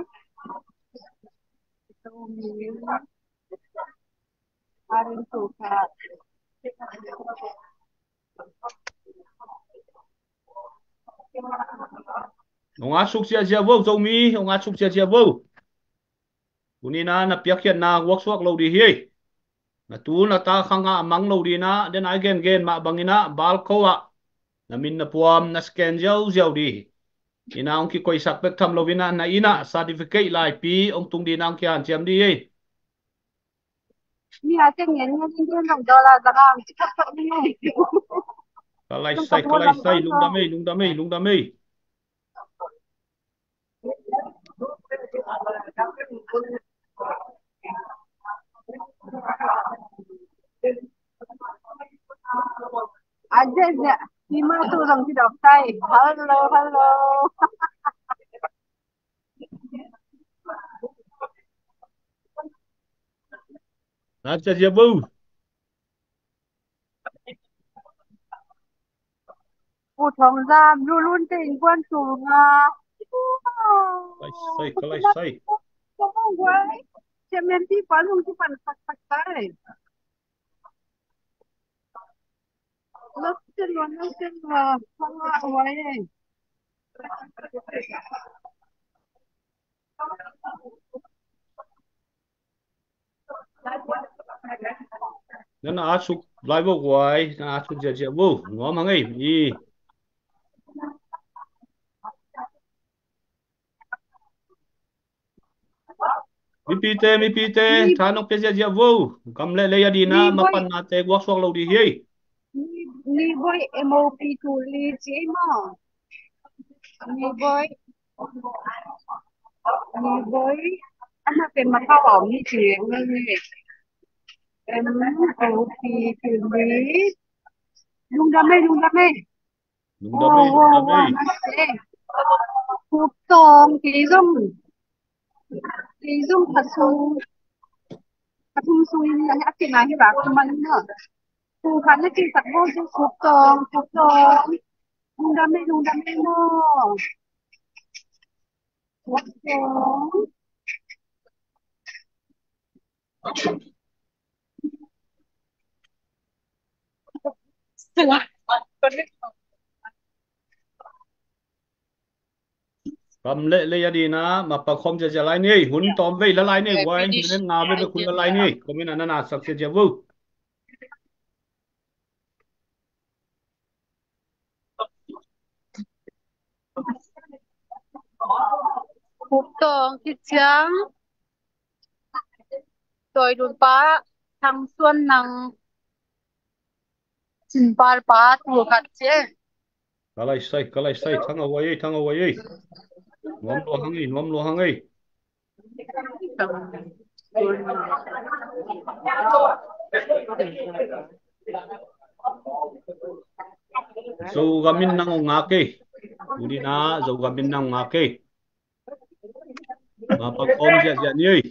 daw ni, arem tuhat. ông á suk sia sia vô zo mi ông á suk sia sia vô kuni na na piak hian na wak suak lo di hi na tu na ta khanga mang lo di na den ai gen gen ma bangina bal ko a na min na puam na scan jau jau di ina ông ki koi sak pek tham lo vina na ina certificate lai pi ông tung di nang kian chiam di hi Ni aja nyen nyen nyen nang dola dalam cepat tak ni. kalai Nang sai kedua kalai nang sai lung da kosong. mei lung da mei lung da mei Aja aja. Lima tu orang tidak tay. Hello hello. na sia sia vô Putong ra luôn luôn tình quan chủ nga. kalai sai kalai sai Kamu guys. Cemen ti palung ti pan pak pak tay. Listen lo listen lo. Sama awai. nên là át suk lai vô quái na át suk sia sia vô nó mang ei i mi pi te mi pi te Ni tha nok pe sia sia vô kam le le ya di na ni ma boy pan na te wak suak lo di hi ni ni boy M O P tu li chi mo. Ni boy ni boy. Anoเป็นมาเข้าออกนี่เสียงเลย M O P tu li. Lung đam mê lung đam mê. lung đam ấy lung đam ấy Hụt tòng cái dung cái dung thật su thật su su là hạt cái này bạc cái mình nữa tu khăn cái thật vô chứ hụt tòng hụt tòng lung đam ấy lung đam ấy nó hụt tòng cầm lệ lệ đi na mà bà không chơi chơi lại nè hun tóm về là lại nè quay nên nào về kun là lại nè có mình anh na sắc sẽ chơi vô hụt tòng cái trắng tôi đun pa thằng xuân năng xin pa pa tu khát chứ cái này sai cái này sai thằng ở vậy thằng ở vậy ngóm lo hăng ấy ngóm lo hăng ấy dầu gamin nang ngake udi na dầu gamin nang ngake mà bà không chơi chơi nè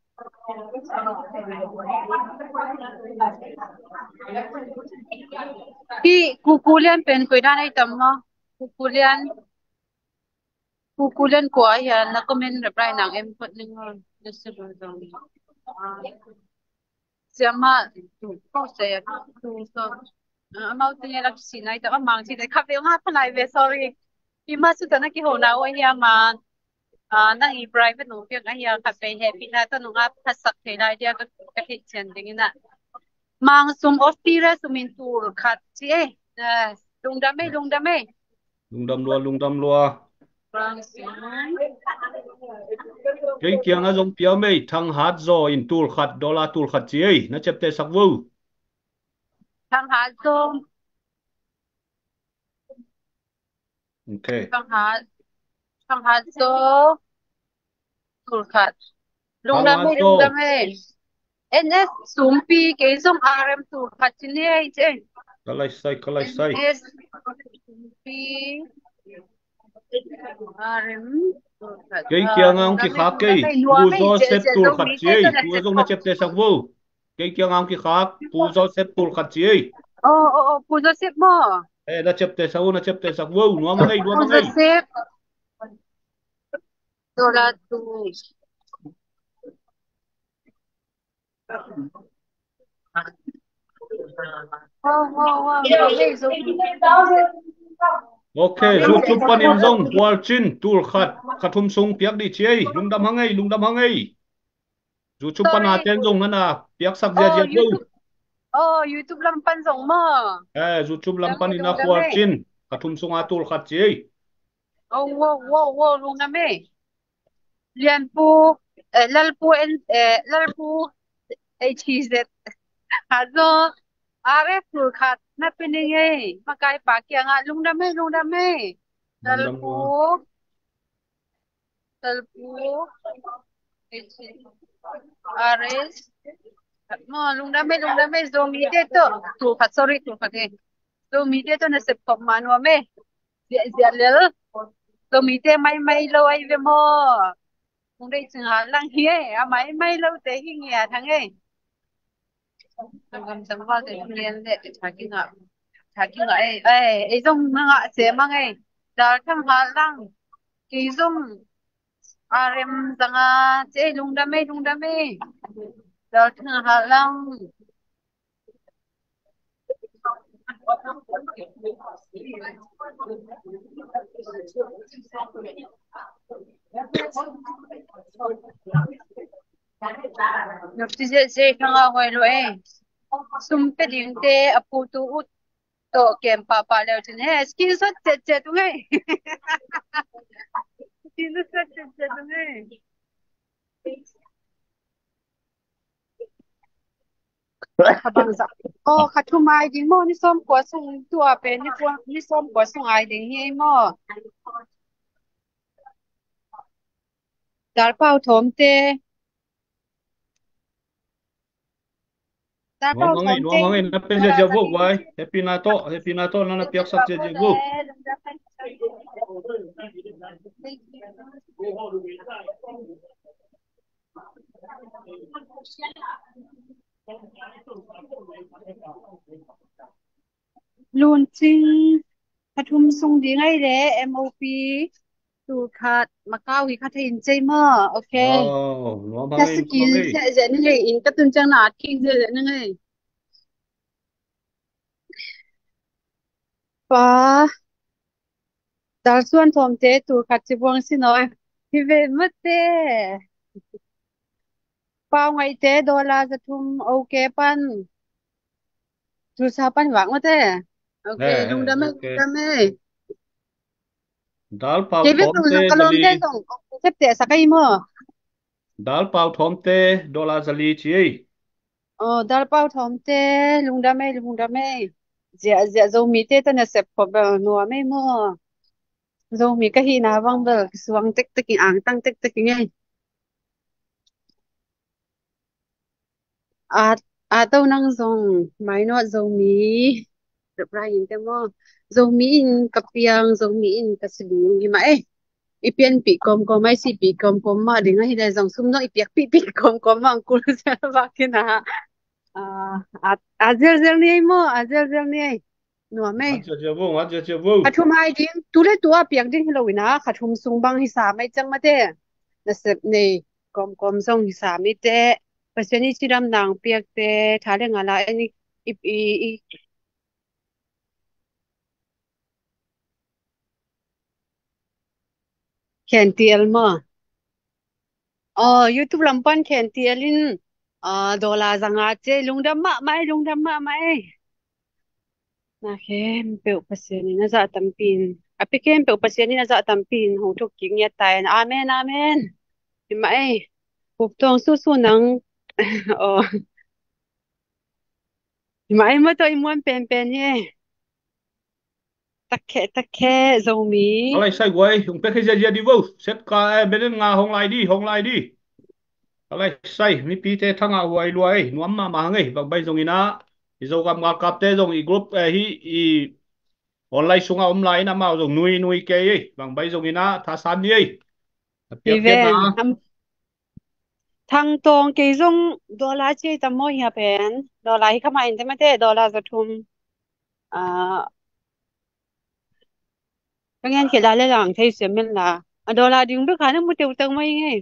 Ki kukulian pen ko na itam no kukulian kukulian ko ay na comment reply nang em put ning distributor dong siama tu ko se tu so mau tin la si nai ta mang si dai khap nga phanai ve sorry ima su ta na ki ho na o ya ma à nang i private no pek ay khap pe happy na ta no nga phasak the nai dia ka ka hi chen ding na mang sum of tira sumin tur khat chi e lung đam mê lung đam mê lung đam lua lung đam lua cái kia nga giống piao mày thằng hạt zo in tool khát dollar tool khát chi ấy nó chép tay sắc vô thằng hạt zo ok thằng hạt thằng hạt zo tur khat lung thằng đam hạt mê lung zo đam mê en es sumpi ke som rm tur khat chi ne ai che cái này sai cái này sai en es sumpi rm tur khat cái kia nga lung ông ki đam mê khác lung cái đam mê lúa pu mê zo je xếp je tool zo khát mi chi te ấy to na pu se zo nó ko chép tay sắc vô cái kia nga ông ki khác pu zo xếp tool khát chi ấy oh oh oh puzo sip mo ê nó chép tay sắc vô nó chép tay sắc vô nó mang ngay nó mang puzo ngay sip dola tu wow wow wow lúa mê zo ok rút chụp pan in zong wal chin tool khát khát thum sung piak đi chi ấy lung đam hăng ấy lung đam hăng ấy rút chụp pan à sorry tên zong nó là piak sắc ra oh ra vô YouTube oh YouTube lam pan zong mo ê rút chụp lam pan dame in na lung wal dame chin khát thum sung à tool khát chi ấy oh wow wow wow lung dame lian pu eh, lal pu en eh, lal pu hz hazo are ful khat na pininge makai pa kya nga lung dame lung dame lung lal đam pu lua lal pu ares mo lung dame lung dame zoom ide to tu khat sorry tu khat eh zoom ide to na sep pop manwa me zia zia lel zoom ide mai mai lo ai ve mo mong đây chừng hà lang hie à mai mai lâu tế hi nghe thằng ấy cầm sắm vào để liền để trả kinh ngạc trả kinh ngạc ấy ấy ấy dùng mang ạ sẽ mang ấy đó thằng hà lang kỳ dùng à em rằng à chế lung đam mê lung đam mê đó thằng hà lang nhập thì dễ dễ thằng à hoài rồi sum pe ding te apu tu ut to kem pa pa leo chen he skin shot che che tu ngai skin shot che che tu ngai habang sa oh khathumai ding mo ni som kwa sung tua pe ni kwa ni som kwa sung ai ding hi mo dar pau thom te ta nuam bao mangai thom nuam te mangai na pe je dola je za vu li wai happy na to happy na to na na piak sak je je vu luôn chinh thắt hum sung đi ngay đấy em o pi tu khát mà cao thì khát hình chơi mơ ok oh nuam ta mangai nuam skill mangai sẽ dễ như này in các tuần trang là kinh dễ dễ như này và dar suan thom te tu khát chỉ buông xin nói thì về mất te bao ngày te đô la za thum ok pan tu sa pan vàng mất te ok eh lung eh đam mê lung okay đam mê dal pau cái việc thom tu te dùng cái lom zali te dùng xếp te sa cái mơ dal pau thom te dola zali chi ờ dar bao thom te lung đam mê lung đam mê dạ dạ dâu mi te ta na sep ko ba no mê mơ dâu mi cái hi na vang bel suang tek tek ang tang tek tek ngay à à tao năng dùng máy nó dầu mí được ra nhìn cái mò dầu mí in cặp piang dầu mí in cặp xử lý như mày ipian pi kom kom mai si pi kom kom ma dinga hi dai zong sum no ipiak pi pi kom kom ma kul sa ba kina à à à zel zel ni mo à zel zel ni no me ngat je je vu ngat je je vu khathum ai ding tu le tu a piak ding hilowina khathum sung bang hi sa mai chang ma te na sep nei kom kom zong hi sa mi te paseni chiram nang piak te thale ngala ani i i i ken tiel ma ờ YouTube làm pan khen tiel in ờ dola zanga che lungdam ma mai lungdam ma mai na khem pe paseni na za tampin apikem pe paseni na za tampin ho thuk king ya tai amen amen mai cuộc tong su su nang ờ mai mà tôi muốn pen pen he tắc khe tắc khe dầu mí alai sai wai ung pe je je di vu set ka belen nga hong lai di hong lai di alai sai mi pi te thanga huai luai nuam ma ma ngai bang bai zong ina i zo gam ngal kap te zong i group hi i online sunga om lai na ma zong nui nui ke i bang bai zong ina tha san ni piak piak na even ham thằng tong cái dòng đô la chơi tao mua nhà pen đô la hi kama in thế mà thế đô la za thum à cái ngân kia là lang thấy xem mình là à đô la đứng bước khá nó mua tiêu tăng mấy nghe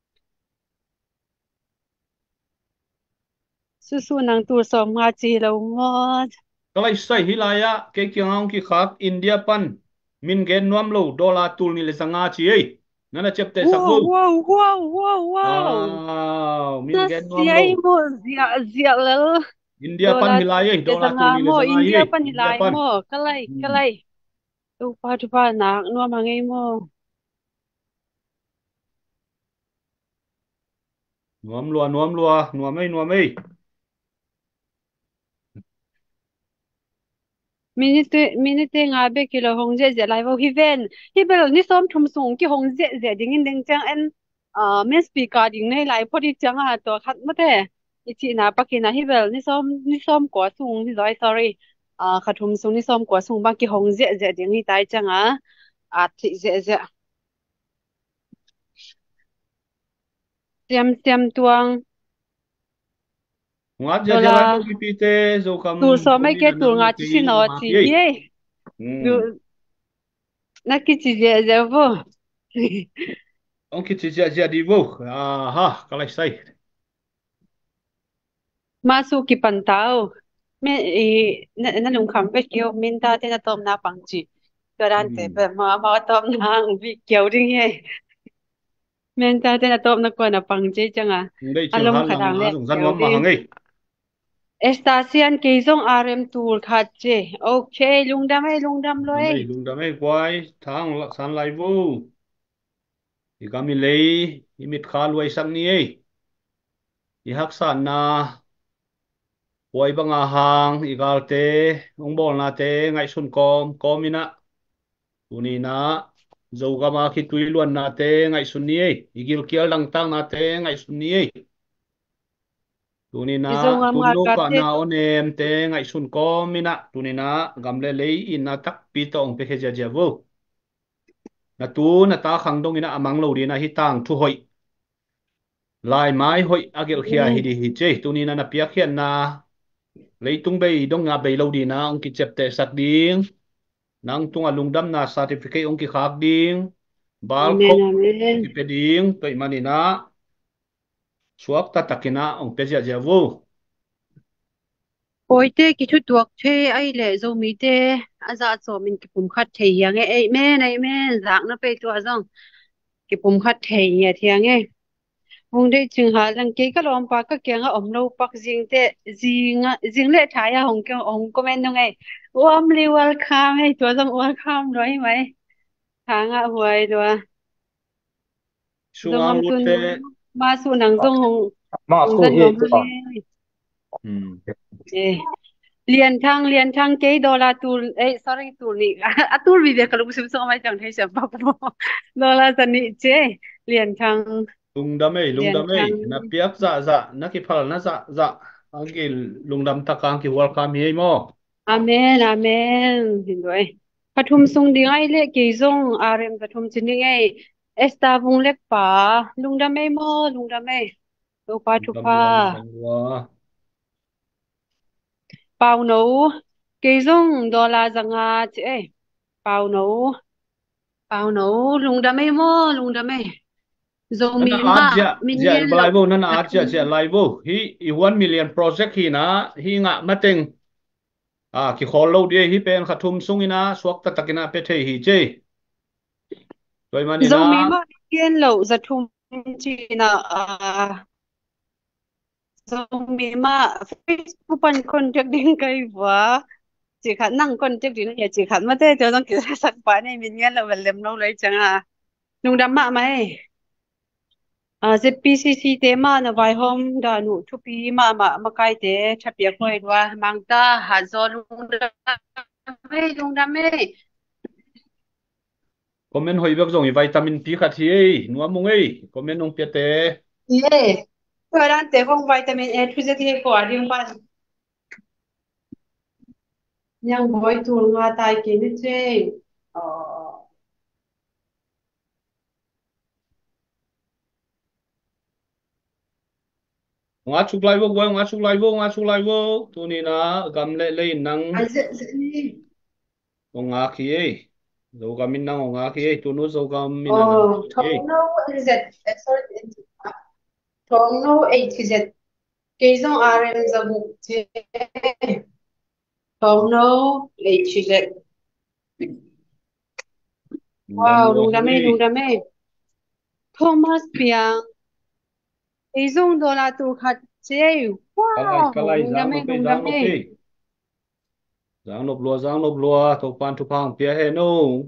su su nang tu som nga chi lo ngot kalai sai hilaya ke kyang ki khak india pan min gen nuam lo dollar tul ni le sanga chi ei nana chepte sakbu wow wow wow wow wow ah min na gen nuam lo siya mo zia zia lal india pan dola hilai ei le dollar zanga tul ni le mo sanga India ei pan india hilai pan mo kalai hmm. kalai tu pa tu pa nak no mangai mo nuam lua nuam lua nuam ei nuam ei minute minute nga be kilo hong je je lai vo hi ven hi bel ni som thum sung ki hong je je ding in ding chang en uh men speaker ding nei lai podi chang a to khat ma te ichi na pakina hi bel ni som ni som ko sung ni zoi sorry uh khathum sung ni som ko sung ba ki hong je je ding hi tai chang a a thi je je tiam tiam tuang ngat je je lai dola ko ki pi te zo kam tur so mai poni ke na tur nang nga ke chi i si no nang ma chi pi ei ye du hmm na ki chi je je vo on ki ti je je di vu ah ha kalai sai masu ki pantao me i na na lung kham pe kyo min ta te na tom na pang chi karan te pe hmm ma ma tom na vi kyo ding ye men ta te na tom na ko na pang chi changa đây chill alom han lang khadang le a zong zan kyo wam ma ding hangai estasian ke zong rm tour khat che okay lungdam ai lungdam loi đây lung đam ấy quay thang la- san lai vu thì kami lei imit khal wai sang ni ei i hak san na wai banga hang i gal te ong bol na te ngai sun kom komina uni na zo gama ki tui luan na te ngai sun ni ei igil kial dang tang na te ngai sun ni ei tunina izong am nga tunu ka kate na onem te ngai sun ko mina tunina gamle lei in na tak pi to ong pe khe ja ja wo na tu na ta khang dong ina amang lo ri na hi tang thu hoi lai mai hoi agel khia hi di hi che tunina na pia khian na leitung bei dong nga bei lo di na ong ki chep te sak ding nang tunga lungdam na certificate ong ki khak ding bal amen khop amen ki pe ding to mani na suak ta takina ong pe ja ja wo oi te ki thu tuak the ai le zo mi te aza cho min ki pum khat thei yang e ai men ai men zak na pe tu azong ki pum khat thei ya thiang e hong de ching ha lang ke ka lom pa ka kyang a om lo pak jing te jing a jing le tha ya hong kyang ong comment no ngai warmly welcome ai tu azong welcome rồi mai thang a huai rồi dong suang am lu tun te ma su nang dong hong ma hong su zan hi nom ha hmm le liền thang liền thang cái đô la tu ấy sorry tu ni à tu vì việc kalau musim so mai chẳng thấy sao bọc bọc đô la tani chế liền thang lungdam ei liền lungdam ei thang na piak za za na ki phal na za za agi lungdam takang ki welcome hi mo amen amen rồi pathum sung đi ngay lệ kỳ zong rem pathum chín đi ngay esta vung lek pa lung đam mê mo lung đam mê tu pa tu lungdam pa lua lungdam lua pau nấu kỳ zong đô la zanga chế pau nấu pau nấu lung đam mê mo lung đam mê nana zomi ma aja min ja yen lo balai bo nana aja pathum ja lai bo hi i one million project hi na hi nga mateng à ki khol lo dia hi pen khathum sungina suak ta takina pe thei hi che toy mani na zomi ma min yen lo zathum chi na a zomi ma facebook pan contact ding kai wa chỉ khát năng contact din ya chỉ khát ma te cho dong ki sak pa nei min yen lo lem lo lai changa nung dam ma mai a ze pcc te ma na vai hom da nu thu pi ma ma ma kai te thapia khoi wa mangta ha zo lung da me lung da me comment hoi bek zong i vitamin P khat hi ei nuam mong ei comment ong pe te ye Cơ đang tế phong vitamin A thu sẽ thì có riêng bạn nhưng với tuần nga tai kiến đi chơi ờ nga chuk lai bo wa nga chuk lai bo nga chuk lai bo tu ni na gam le le nang à dễ dễ đi o nga khi ei zo gam min nang o nga khi ei tu no zo gam min ờ na nang ei thong nâu ấy dễ sorry thong nâu ấy thì dễ cái dòng rem ra bụng chơi thong nâu ấy thì dễ dam wow lo lung hang đam mê ei lung đam mê Thomas Piang cái dòng đô la tu khát chơi kalai wow kalai lung đam zang mê no pe lung zang đam no mê pe zang no lua zang no lua to pan tu pang pia he no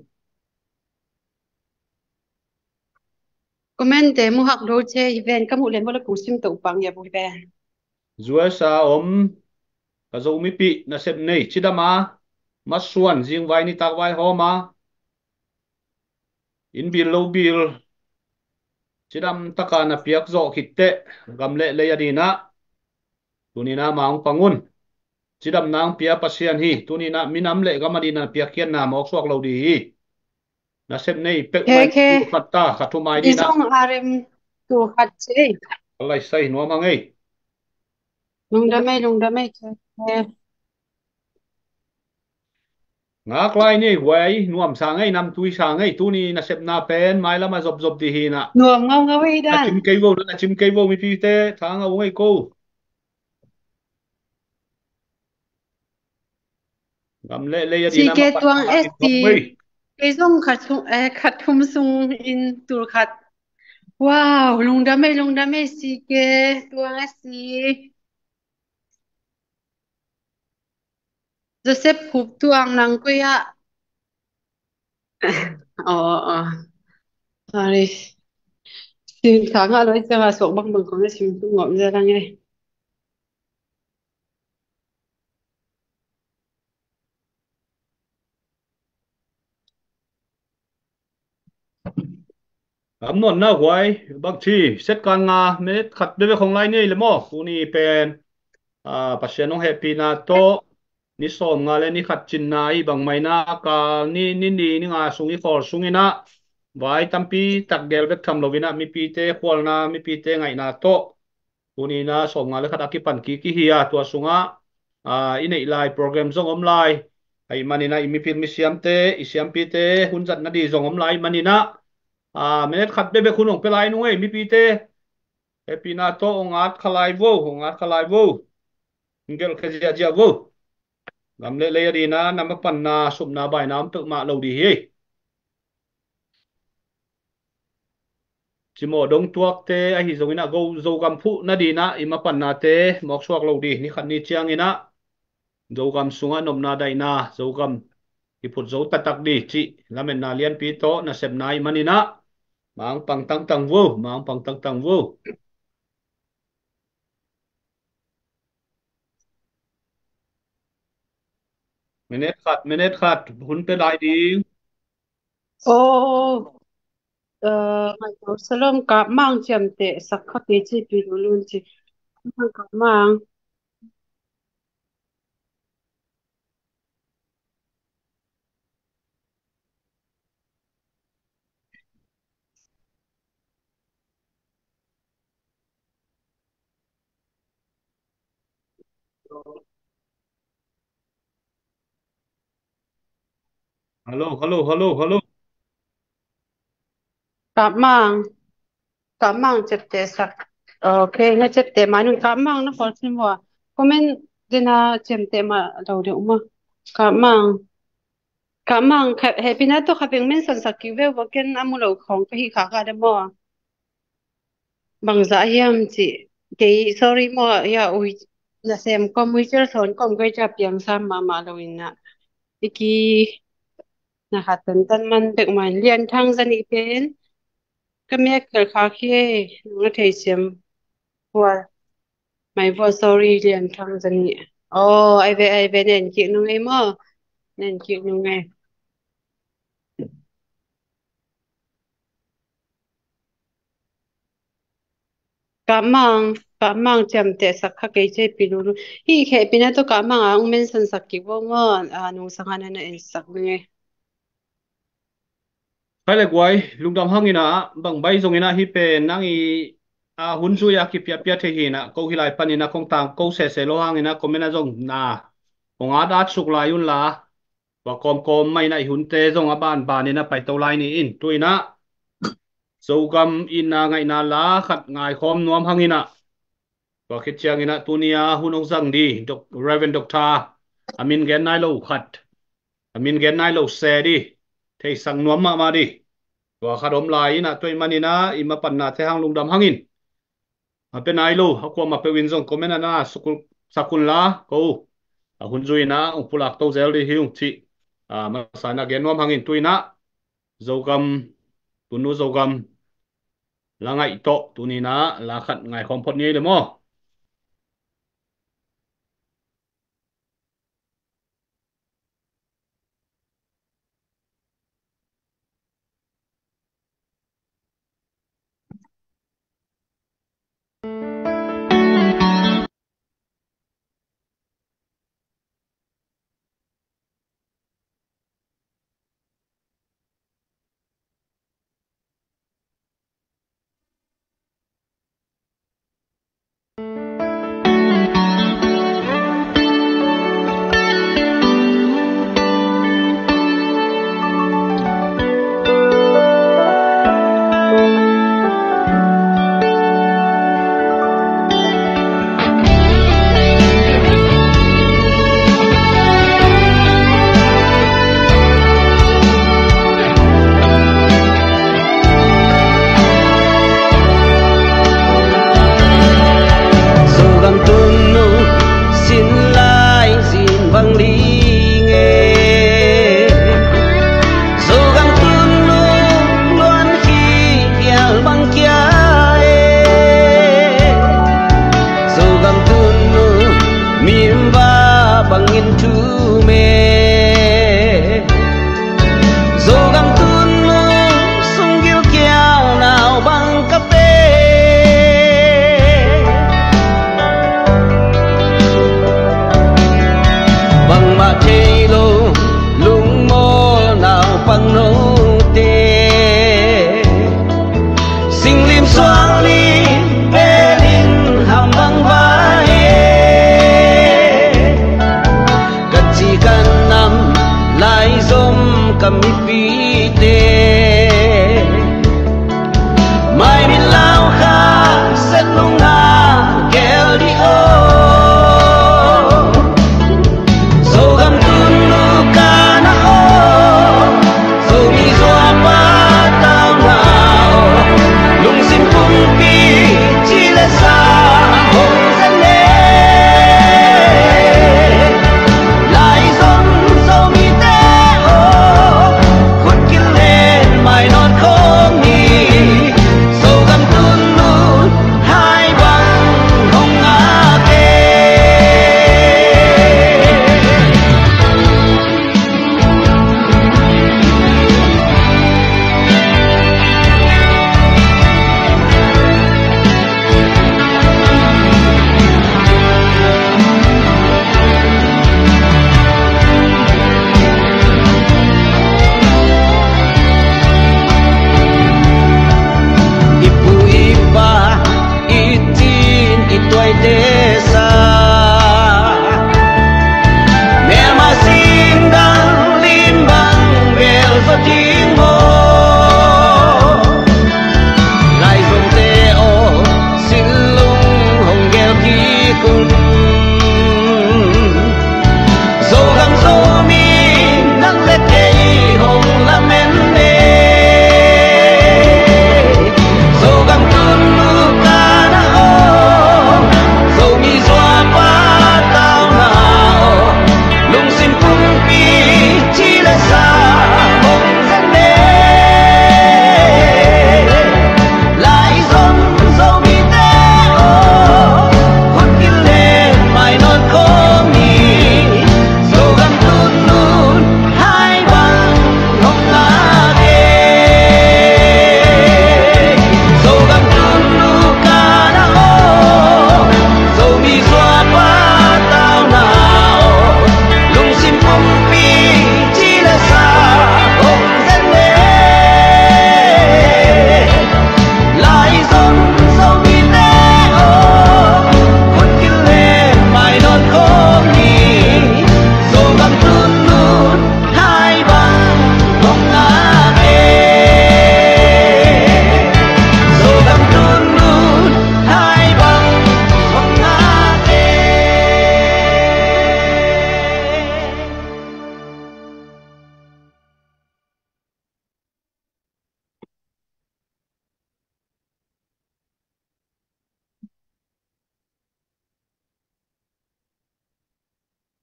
comment tế mu học đồ chơi event các mụ lên một là cú sim tụ bằng nhà bùi bè zua sa om ka zo mi pi na sep nei chidama masuan jing vai ni tak vai homa in bil lo bil chidam taka na piak zo khitte gamle le yadina tunina maung pangun chidam nang pia pasian hi tunina minam le gamadina piak kian na mok suak lo di hi na sep nei pek mai khe khe tu khatta khatu mai dina izong arem tu khat che alai sai no mangai lung da mai lung da mai khe khe nga klai ni wai nuam sa ngai nam tui sa ngai tu ni na sep na pen mai lama job job di hi na nuông ngau ngau ấy na đan chim cây vô na chim cây vô mi pi te thang a ngai ko gam le le ya di si na ma ke pat tuang ha ki st top mai cái dòng khát sung eh khát thum sung in tu khát wow lung da mai lung da mai si ke tuang st Joseph Hup tuang nang ko ya ờ ờ sorry sim kháng à lối cho mà xuống bắc mừng có cái sim tu ngậm ra đang nghe ấm nón na quay bác chi set can nga minute khát bê bê không lại ni le mo tu ni pen à pasien ông happy na to ni som nga le ni khát chin na i bang mai na ka ni ni ni ni nga sungi khor sungi na vai tampi tak gel bek tham lovina mi pi te khwal na mi pi te ngai na to tu ni na som nga le khát akipan ki ki hi a tua sunga à inei lai program zong om lai ai manina imi pil mi siam te isiam pi te hun zat na di zong om lai manina à mình khát bê bê khung ông pelai nung ấy mi pi te e pi na to ông át khalai vô ông át khalai vô ngel cái gì gì vô làm lệ lệ đi na nằm pan na sụp na bài nam tự mạ lâu đi hi chỉ một đông tuak te ai hi zong ina go zo gam phu na đi na ima pan na te mok suak lâu đi ni khát ni chiang ina zo gam sunga nom na dai na zo gam ki phut zo tatak đi chi lamen na lian pi to na sep nai manina mang pang tang tang vô mang pang tang tang vô minute khát minute khát hun pe lai đi ô ờ ngày đầu sớm cả mang chém tệ sắc khắc cái chi bị luôn luôn chi mang cả mang hello hello hello hello cả mang cả mang chém tệ sắc ok ngay chém tệ mà nhưng cả mang nó còn xin hòa comment đi na chém tệ mà đầu được mà cả mang cả mang happy na to happy men san sắc kêu về vật kiện amulo không cái hi khá khá đấy mà bằng giá hiểm chị cái sorry mà ya ui là xem có mấy chơi son có mấy chấp yang sam mà mà đâu na iki nakatan tan man bek man lian thang zani pen kami kal kha khie nga thei sem wa mai vo sorry lian thang zani oh ai ve ai ve nen ki nu ngai mo nen ki nu ngai ka mang ka mang cham te sak kha ke che pi lu hi khe pi na to ka mang ang men san sak ki bo ngo a nu sang ana na en sak nge hay là quay lung đam hăng ina bằng bay zong ina hi pe nang i a hun zu ya ki pia pia the hi na ko hi lai pan ina kong tang ko se se lo hang ina ko mena zong na ko nga da chuk lai yun la wa kom kom mai na i hun te zong a ban ban ina pai to lai ni in tu ina zo gam ina ngai na la khat ngai khom nuam hang ina wa khit chiang ina tunia hun ong zang di dok reverend doctor amin gen nai lo khat amin gen nai lo se di thei sang nuam ma ma di wa khadom lai na toy manina ima panna the hang lungdam hangin ape nai lo hakwa ma pe win jong komen na sukul sakun la ko a hun zui na ung pulak to zel ri hiung chi a ma sana gen nom hangin tuina zogam tunu zogam langai to tunina la khat ngai khom phot ni le mo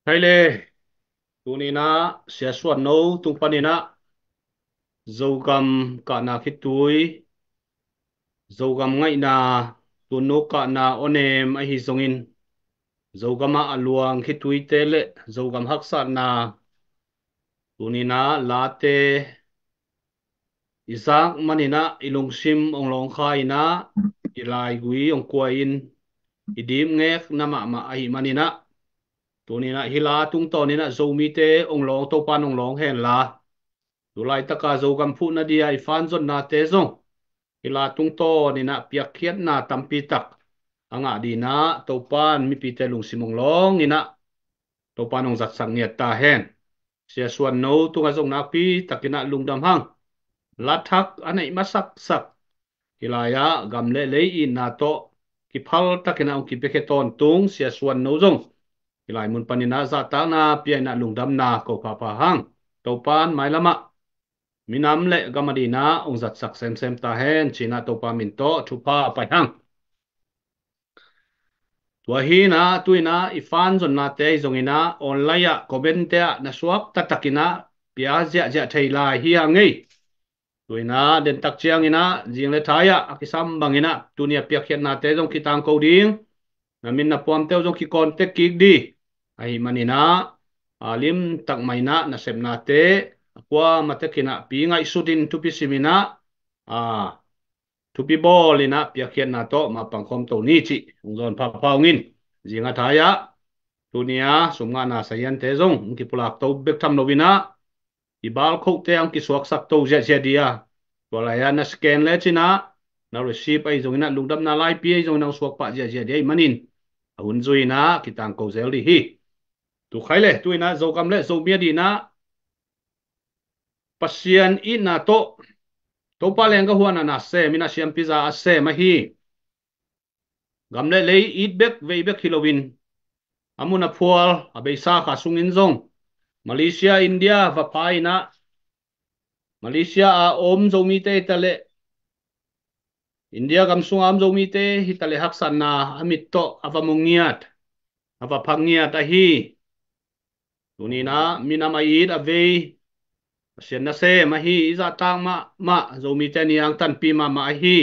hay lệ tu ni na sẽ xuân nấu tung pan na dâu gầm cả na khi tuổi dâu gầm ngay na tu nấu cả na onem ai hi zongin dâu gầm a luang khi tuổi tê lệ dâu gầm hắc sát na tu ni na late Isaac manina ilong sim ong long khai na ilai gui ong kuain idim ngek na ma ma ai manina tunina hila tung to nina zomi te ong long to pan ong long hen la tulai taka zo gam phu na dia i fan zon na te zong hila tung to nina piak khiat na tampi tak anga di na to pan mi pi te lung simong long nina to pan ong zat sang niat ta hen sia suan no tunga zong na pi takina lungdam hang lathak anai masak sak hilaya gamle lei in na to ki phal takina ong ki peketon tung sia suan no zong hilai mun panina za ta na pia na lungdam na ko pa pa hang to pan mai lama minam le gamadina ong zat sak sem sem ta hen china to pa min to thu pa pa hang tua hi na tuina ifan zon na te zongina online ya komen te na suak tatakina pia zia zia thaila hi hangai tuina den tak chiang ina jing le thaya akisam bangina tunia pia khiat na te jong kitang ko ding na min na pom te jong ki kon te ki di ai manina alim tak maina na sem na te kwa matakina pi ngai sudin tu pi simina a tu pi bol ina pia khiat na to ma pangkhom to ni chi zon pa pa ngin jinga thaya tunia sumga na sayan te jong ki pulak to bek tham lovina ibal khok te ang ki suak sak to je je dia wala ya na scan le china na receive ai jong na lungdam na lai pi ai jong na suak pa je je dia manin hun zui na kitang ko zel di hi tu khai le tu ina zo kam le zo bia di na pasian i na to to pa leng ka huana na se mina siam pizza a se ma hi gamle le eat back ve back hilowin amuna phual abeisa kha sungin zong Malaysia India va paina Malaysia a om zomi te tale India gam sung am zomi te hi tale haksan na amit to avamungiat ava phangiat a hi tunina minamait ave sian na se ma hi iza tang ma ma zomi te niang tan pi ma ma hi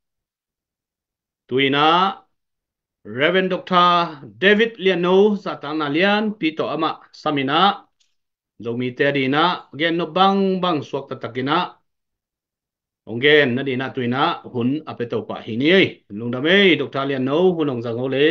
tuina Reverend Doctor David Liano satang na lian pito ama samina zomi te dina gen no bang bang suak tatakina onggen na dina tuina hun apeto pa hini lungdame Doctor Liano hunong zangole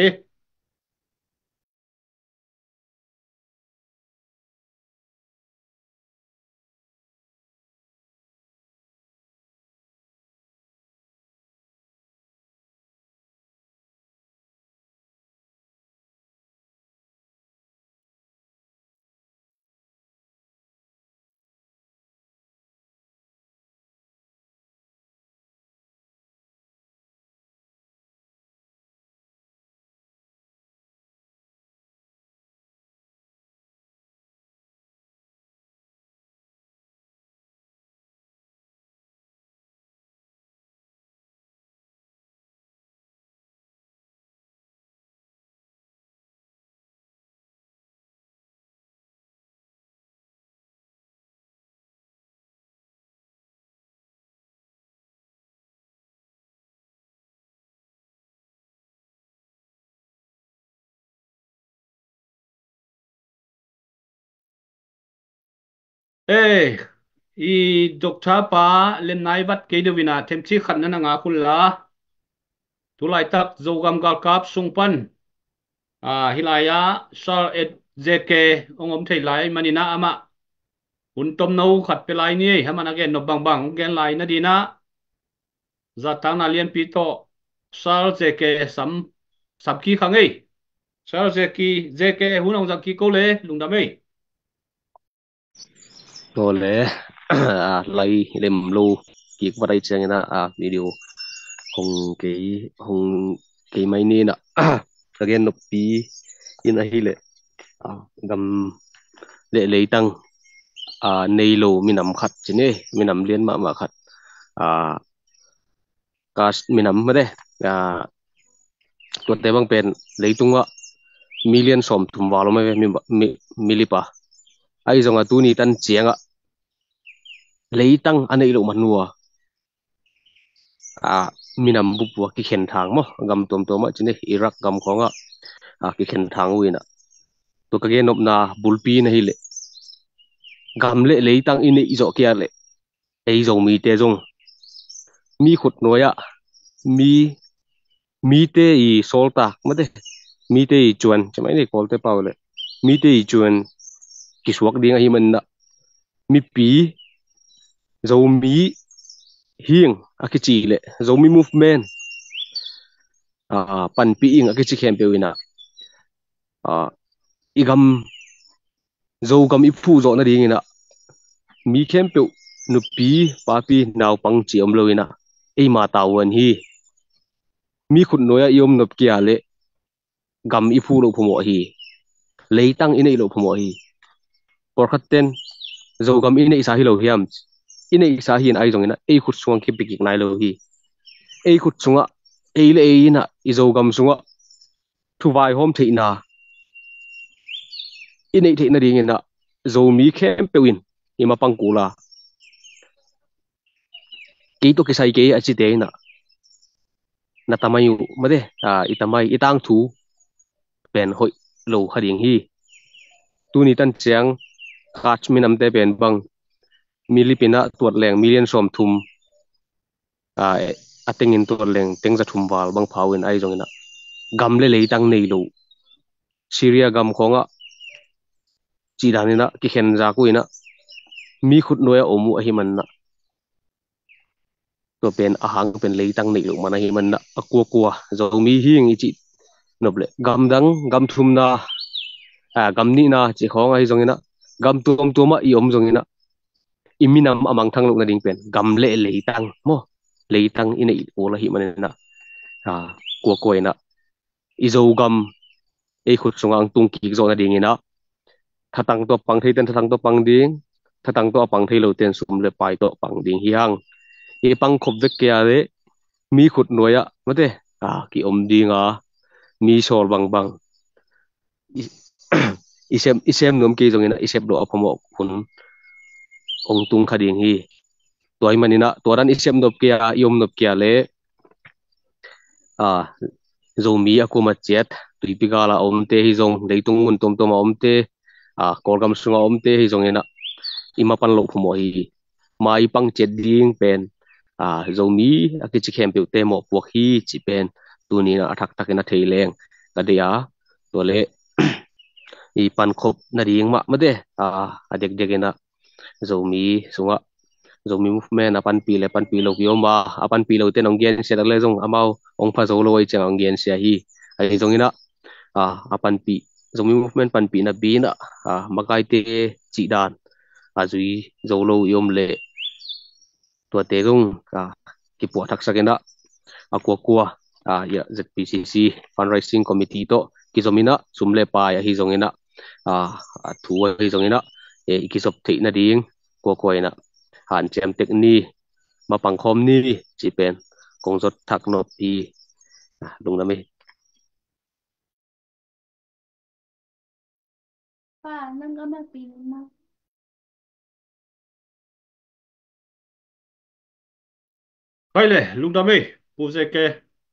eh i Doctor pa len nai wat ke de wina them chi khan na nga khul la tulai tak zogam gal kap sungpan a hilaya sal et jk ongom thei lai manina ama hun tom no khat pe lai ni haman again no bang bang gen lai na dina zatang na lian pi to sal jk sam sab ki khangai sal jk jk hunong jak ki ko le lungdame to le à lấy lem lu kiệt vào đây chơi na à video hong cái hong cái máy ni na again nó pi in a hile à gam lệ lấy tăng à nei lo minam khat chine minam lian ma ma khat à kas minam ma de à tuột te bang pen lấy tung á million som thum walo me mi milipa ai zonga tu ni tan chianga leitang anei lo manua a minam bu pu ki khen thang mo gam tom tom chine Iraq gam khonga a ki khen thang wina to ka ge nop na bulpi na hi le gam le leitang ine izo kia le ei zo mi te zong mi khut noya mi mi te i solta mate mi te i chuan chamai ni kolte paule mi te i chuan ki suak ding hi man na mi pi zo mi hieng akichi le zo mi movement a pan pi ing akichi khem pe wina a igam zo gam ipu zo na ding ina mi khem pe nu pi pa pi naw pang chi om loina ei ma tawan hi mi khut noya iom nop kia le gam ipu lo phumo hi leitang ine lo phumo hi por khaten zo gam ine isa hi lo hiam ine isa hi ai jong ina ei khut suang ki pikik nai lo hi ei khut sunga ei le ei na i zo gam sunga thu vai hom theina ine theina ding ina zo mi khem pewin ima pangkula ke to ke sai ke achi te na na tamayu made a itamai itang thu pen hoi lo hading hi tu ni tan chiang khach minam te pen bang milipina tuat leng million som thum a atengin tuat leng tengza thum wal bang phawin ai jong ina gam le leitang nei lo Syria gam khonga chi danina ki khen za ku ina mi khut noya omu a hi man na to pen ahang pen leitang nei lo mana hi man na akwa kwa zo mi hing i chi noble gam dang gam thum na à gam ni na chi khong ai zong ina gam tuom tuoma i om zong ina iminam amang thang lo na ding pen gam le leitang mo leitang ina i ola hi man na à kwa kwa ina i zo gam e khut sungang tung ki zo na ding ina thatang to pang thei ten thatang to pang ding thatang to pang thei lo ten sum le pai to pang ding hiang e pang khop vek kya le mi khut noya mate à ki om dinga mi sol bang bang isem isem nom ki jong ina isep do aphomo kun ong tung khading hi toy manina toran isem nop kya yom nop kya le a zomi akuma chet tuipigala omte hi zong deitung mun tom tom omte a kolgam sunga omte hi zong ina ima pan lo phumo hi mai pang chet ding pen a zomi akichi khem pe te mo puak hi chi pen tuni na athak takina theileng kadia tole i pan khop na ding ma made a adek dekena zomi sunga zomi movement apan pi le pan pi lo kioma apan pi lo te nong gen se le zong amao ong pha zo lo i chang ong gen se hi ai zong ina a apan pi zomi movement pan pi na bi na a makai te chi dan a zui zo lo yom le to te zong a ki po thak sakena akwa kwa a ya Z P C C fundraising committee to ki zomina sumle pa ya hi zong ina a thu hi zong ina e ikisop thei na ding ko ko ina han chem tek ni ma pang khom ni chi pen kong zot thak no pi lung na me pa nang ga mapil na Hai le lung da me pu ze ke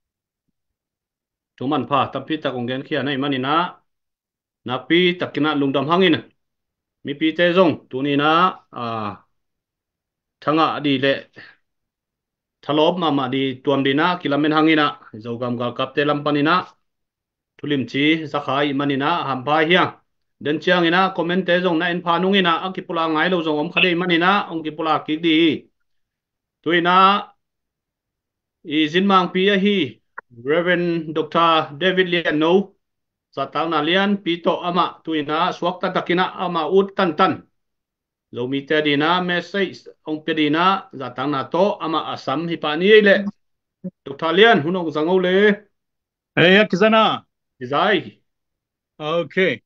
tu man pha tam pi ta kong gen khia nei manina na pi takina lung dam hangin mi pi te zong tu ni na a thanga di le thalop ma ma di tuam di na kilamen hangina zo gam ga kap te lam panina thulim chi zakhai manina ham pha hiang den chiang ina comment te zong na en pha nung ina akipula ngai lo zong om khade manina ong kipula ki di tuina i zinmang pi a hi Reverend Doctor David Liano satang na lian pi to ama tuina suak ta takina ama ut tan tan lo mi te dina message ong pe dina zatang na to ama asam hi pa ni le Doctor Lian hunong zango le Hey, Kizana. zai Okay.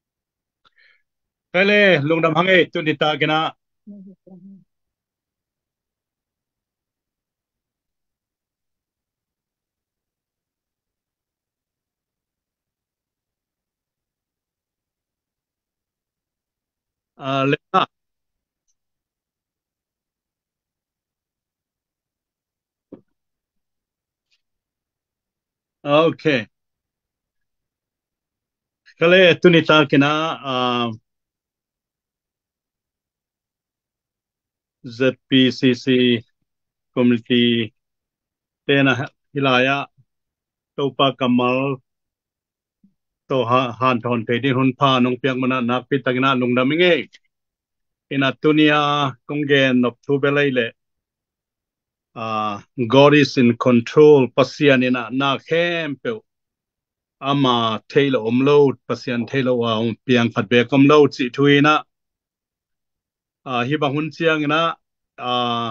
Pele, lungdam hange, tu dita gina. à lên à okay kale tunita kina uh, Z P C C community tena hilaya topa kamal to ha han thon pe din hun pha nong piang mana nak pi tagina nung daminge ina tunia kongen nop thu belai le uh, God is in control pasian ina na khem pe ama thailo omlo pasian thailo wa piang khat be kom lo chi thuina uh, hi ba hun chiang ina uh,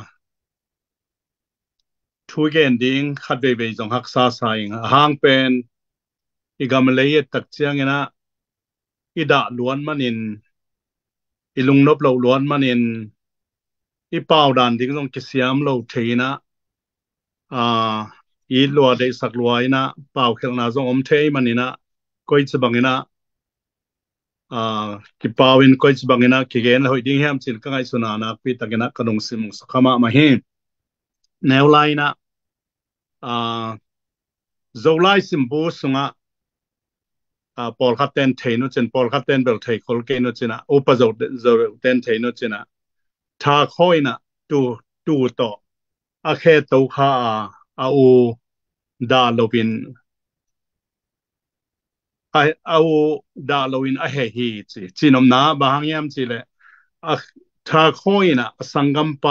thu gen ding khat be be jong hak sa sai hang pen igam le tak chiang ina ida luan manin ilung nop lo luan manin i pau dan ding jong kisiam lo theina a i lua de sak lua ina pau khel na jong om thei manina koi chbangina a ki pawin koi chbangina ki gen hoi ding ham chin ka ngai suna na pi takina kanung sim sakhama ma hi neulaina a zolai sim bu sunga a pol khaten thei no chen pol khaten bel thei khol ke no china upa zo zo ten thei no china tha khoina tu tu to a khe to kha a u da lovin a a u da lovin a he hi chi chinom na ba hangyam chi le a tha khoina sangam pa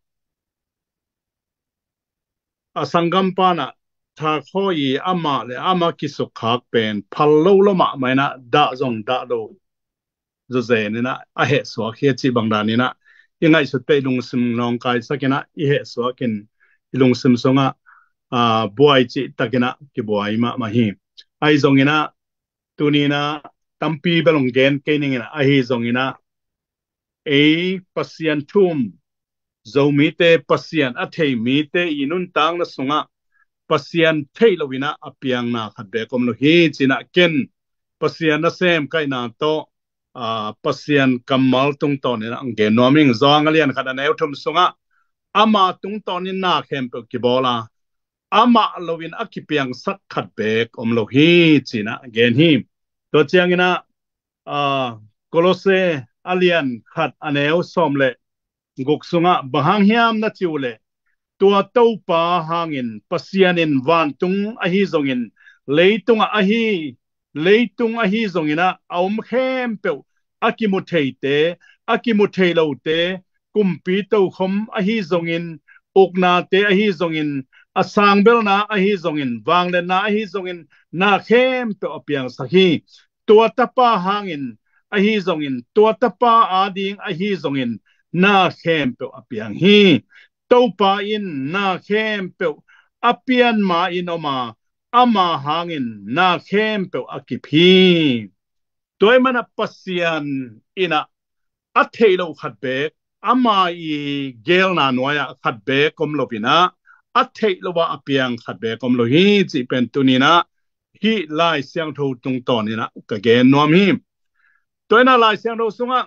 a sangam pa na tha khoi ama le ama ki su khak pen phal lo lo ma mai na da zong da lo zo ze ni na a he so khe chi bang da ni na ingai su pe lung sim nong kai sakina i he so kin lung sim songa a buai chi takina ki buai ma ma hi ai zong ina tunina tampi belong gen ke ning ina a hi zong ina e pasian thum zo mi te pasian a thei mi te inun tang na sunga pasian thei lovina apiang na khat be kom lo hi china ken pasian na sem kai na to a pasian kamal tung ton ina ange noming zong alian khat aneu thum sunga ama tung ton in na khem pe ki bola ama lovin akipiang sak khat bek om lo hi china gen hi to chiang ina a kolose alian khat aneu somle gok sunga bahang hiam na chiule tua tau pa hangin pasianin van tung ahi zongin leitung ahi leitung ahi zongina aum khem pe akimu theite akimu theilote kumpi to khom ahi zongin okna te ahi zongin asang belna ahi zongin wangle na ahi zongin na khem pe opiang sahi tua tapa hangin ahi zongin tua tapa ading ahi zongin na khem pe opiang hi topa in na khem pe apian ma inoma ama hangin na khem pe akiphi toy mana pasian ina athelo khat be ama i gel na noya khat be kom lovina athelo wa apiang khat be kom lo hi chi pen tunina hi lai siang tho tung ton ina ka gen nom hi toy na lai siang tho sunga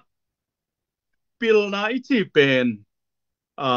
pil na ichi pen a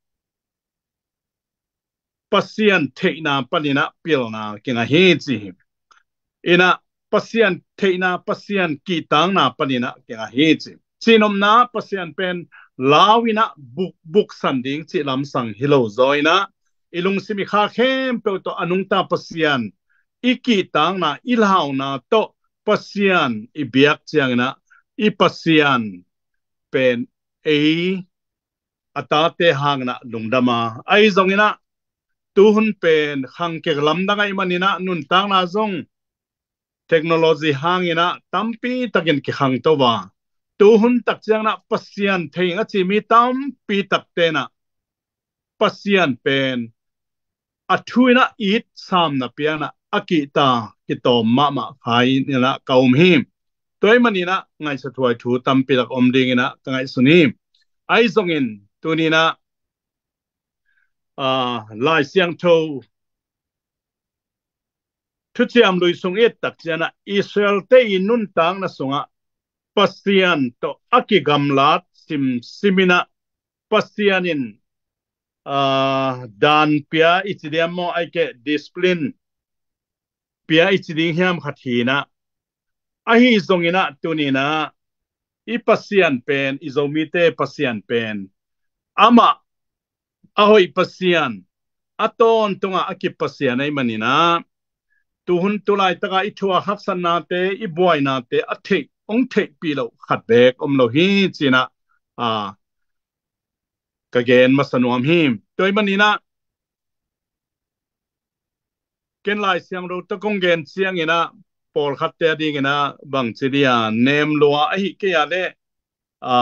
pasian theina panina pilna kinga he chi ina pasian theina pasian ki tang na panina kinga he chi chinom na pasian pen lawina buk buk sanding chi lam sang hilo zoina ilung simi kha khem pe to anung ta pasian iki tang na ilhau na to pasian ibiak chiang na i pasian pen e atate hang na lungdama ai zongina tuhun pen hang ke lam danga imanina nun tang na zong technology hangina tampi takin ki hang to wa tuhun tak chang na pasian thei nga chi mi tampi tak te na pasian pen athuina it sam na piana akita ki to ma ma khai ni na kaum hi toy manina ngai sa thuai thu tampi lak om ding ina ngai suni ai zongin tunina a lai siang tho thu chiam lui sung et tak chana Israel te inun tang na sunga pasian to aki gamlat sim simina pasianin uh, dan pia ichidiamo aike discipline pia ichiding hiam khathina ahi zongina tunina i pasian pen izomite pasian pen ama ahoi pasian aton tunga aki pasian ai manina tuhun tulai taka ithua haksan na te i boy na te athe ong the pilo khat bek om lo hi china a kagen masanuam him toy manina ken lai siang ro ta kong gen siang ina por khat te ding ina bang chidia nem lo a hi ke ya le a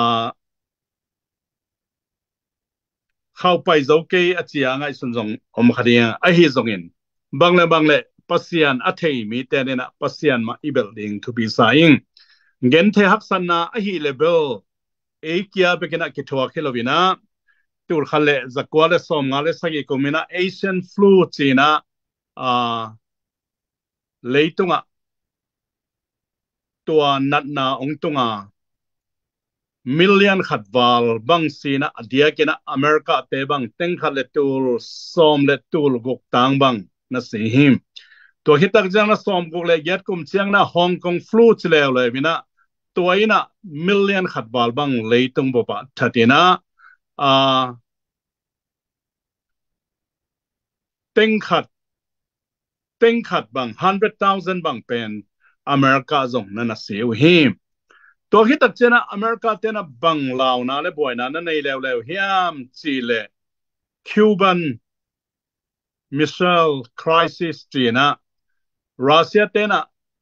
khau pai zo ke a chia ngai sun jong om khadia a hi zong in bang le bang le pasian athei mi te ne na pasian ma i building to be saing gen the haksan na a hi level e kia be kena ki thwa khilovina tur khale zakwa le som nga le sagi komina asian flu china a leitunga tua natna ongtunga million khatwal bang sina adia kena america te bang teng khale tul som le tul gok tang bang na se him to hitak jang na som gok le yat kum chiang na hong kong flu chlew le bina toina million khatwal bang leitung bo pa thatina a teng khat teng khat bang one hundred thousand bang pen america zong na na seu him to hitak chena america tena bang law na le boy na na nei lew lew hiam chile cuban missile crisis china russia tena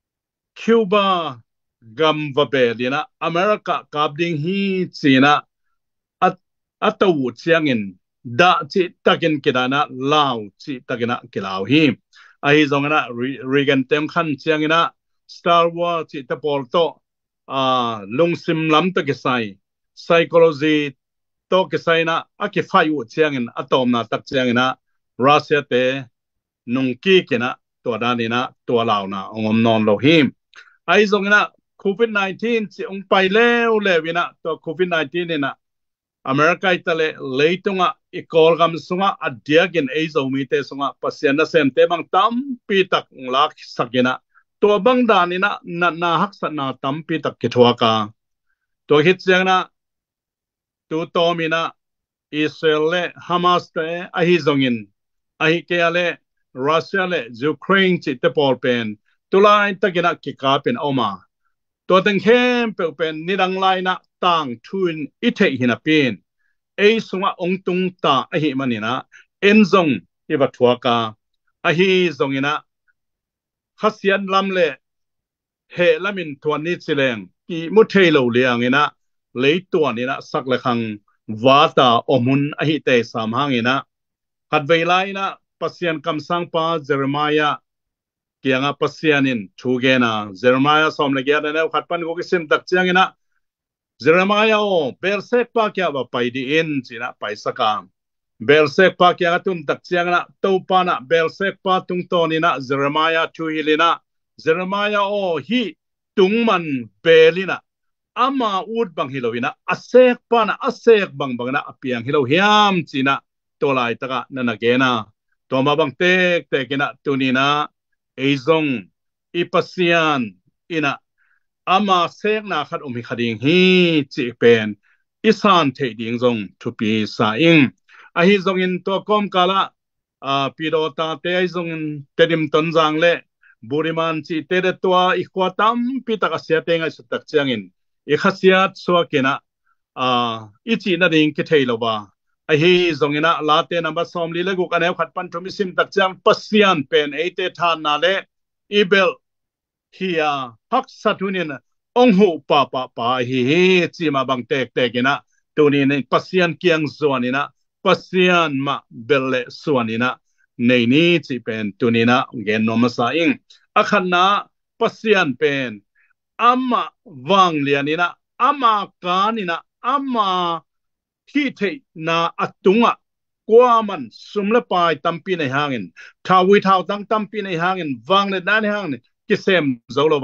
cuba gam vabelina america kabding hi china at atawu chiangin da chi takin kidana law chi takina kilaw hi ai zongana regan tem khan chiangina star wars chi ta porto a lungsim lam ta kisai psychology to kisai na aki fayu chiangin atom na tak chiangina russia te nungki kina to danina to launa ongom non lo him ai zongina covid nineteen chi ong pai lew lewina to covid nineteen ina america itale leitunga ikol gam sunga adiagin eizo mite sunga pasiana sem te bang tam pi tak lak sakina to bang danina na na haksa na tam pi tak kitwaka to hit jangna tu tomina israel le hamas te ahi zongin ahi ke ale russia le ukraine chi te pol pen tulai takina kikapen oma to teng hem pe pen nidang lai na tang thun ithe hina pin ei sunga ongtung ta ahi manina enzong iba thuaka ahi zongina khasian lamle he lamin thuani chileng ki muthei lo liangina leituanina sakle khang wata omun ahi te samhangina khatweilaina pasian kamsang pa jeremiah kianga pasianin thugena jeremiah somle gya ne khatpan go kisim tak chiangina jeremiah o bersek pa kya ba paidi in china paisaka bersek pa kya tun tak chiangna to pana bersek pa tung tonina jeremiah thuhilina jeremiah o hi tungman belina ama ud bang hilowina asek pana asek bang bangna apiang hilow hiam china tolai taka nanagena to mabang tek tekina tunina eizong ipasian ina ama sek na khat umi khading hi chi pen isan the ding zong to pi sa ing a hi zong in to kom kala a pidota te zong tedim ton jang le buriman chi te de tua i kwatam pi takasia te ngai sutak changin i khasia chwa kena a ichi na ding ke theilo ba a hi zong ina la te number som li le gu ka ne khat pan thumi sim tak chang pasian pen e te than na le ibel hiya hak satunin ong hu pa pa pa hi hi chi ma bang tek tekina tuni ne pasian kiang zuanina pasian ma belle suanina nei ni chi pen tunina gen no ma sa ing akhanna pasian pen amma wang lianina amma kanina amma thi thei na atunga kwaman sumle pai tampi nei hangin thawi thau tang tampi nei hangin wang le dan hangin kisem zoloba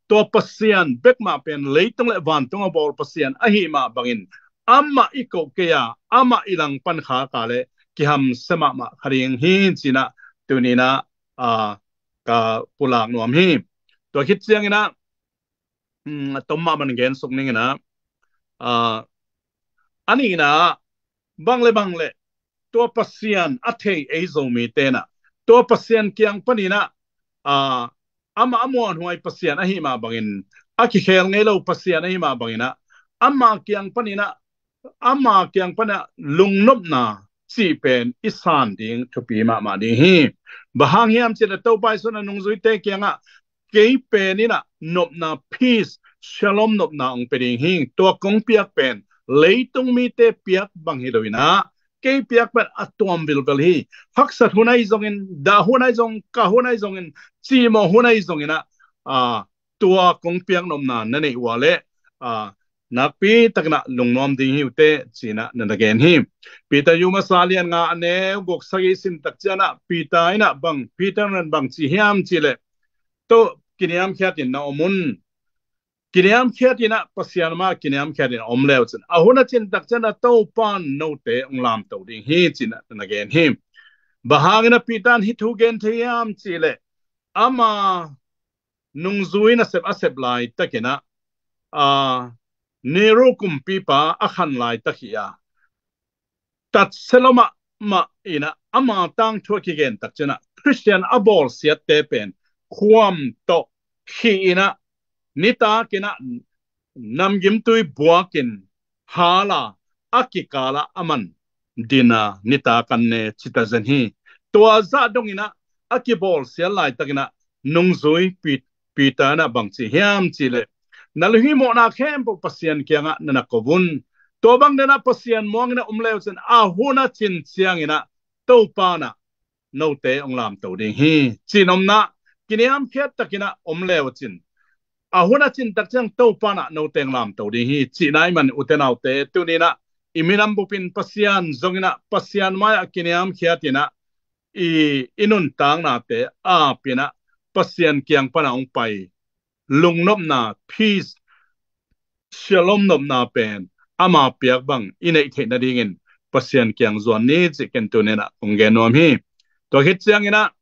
ตัวปัสยานเบกมาเป็นเลยต้องเลวันต้องบอลปัสยานอหิมาบังอินอามาอีกเกียอามาอีหลังปัญหากาเลกิฮัมสมามาคดีงหินสินะตัวนี้นะอ่ากาปุลากนวมหิตัวคิดเสียงนะอืมต้มมามันเกณฑ์สุกนี่นะอ่าอันนี้นะบังเลบังเลตัวปัสยานอัฐเอโซมีเตนะตัวปัสยานเกียงปนีนะอ่าอามาอมวนหวยปัสยานอหิมาบังอินอาคิเคลไงเราปัสยานอหิมาบังอินะอามาเกียงปนีนะอามาเกียงปนะลุงนบนาสิเป็นอิสานดิงทุปีมามาดิฮีบางฮิมจะเต้าไปส่วนนุ่งจุยเตเกียงอ่ะเกยเป็นนี่นะนบนาพีซชลอมนบนาองเป็นดิฮีตัวกงเปียกเป็นเลยต้องมีเตเปียกบางฮิโดวินะเกยเปียกเป็นอัตวมบิลเบลฮีฮักษะหุนัยจงอินดาหุนัยจงกะหุนัยจงอินซีโมหุนัยจงอินนะอ่าตัวกงเปียกนบนานั่นเองว่าเล่อ่านักปีตักนะลุงน้อมดิ้งหิวเตจีนะนั่นตะเกนหิมปีตายูมาซาเลียนงาเนวกกสกิสินตักจนะปีตาอินะบังปีตานันบังจีฮิมจีเลโตกินยามแค่ตินนะอมุนกินยามแค่ตินะปัสยานมากินยามแค่ตินะอมเลวจินอาหุนัจินตักจนะโตปานโนเตองลามโตดิ้งหิจีนะนั่นตะเกนหิมบะฮางนะปีตานฮิทูเกนเทียมจีเลอามานุงซุยนะเซบอาเซบไลตักนะอ่าเนรุกุมปีปาอัขันไลตะขียาตัดเซลมามาอินะอามาตั้งทัวกิเกนตักเจนะคริสเตียนอบอลเสียเตเป็นความโตขีนะนิตากินะนำยิมตุยบัวกินฮาลาอักิกาลาอามันดินานิตากันเนจิตาเซนฮีตัวซาดงอินะอักิบอลเสียไลตักนะนุงซุยปีปีตานะบังซีเฮียมจีเลนั่นเลยโมนาเข้มปปัสยันเกียงะนั่นก็บุญตัวบางเดนะปัสยันมองนะอุ้มเลวเซนอาหูนะจินเสียงนะตัวปานะโนเตองลามตัวดิ่งฮีจินอมนะกินยามเพียตตะกินะอุ้มเลวจินอาหูนะจินตักจังตัวปานะโนเตองลามตัวดิ่งฮีจีนายมันอุเทนเอาเตตัวนี้นะอิมินัมบุปินปัสยันจงนะปัสยันมายกินยามเขียตินะอีอินุนตังนาเตอาปีนะปัสยันเกียงปานะองไปลุงนบนาพีซเชลอมนบนาเป็นอามาเปียกบังอินเอเทนดิ่งปัสยันเกียงจวนนี้จิกันตัวนี้นะองเกนอมฮีตัวคิดเสียงนะ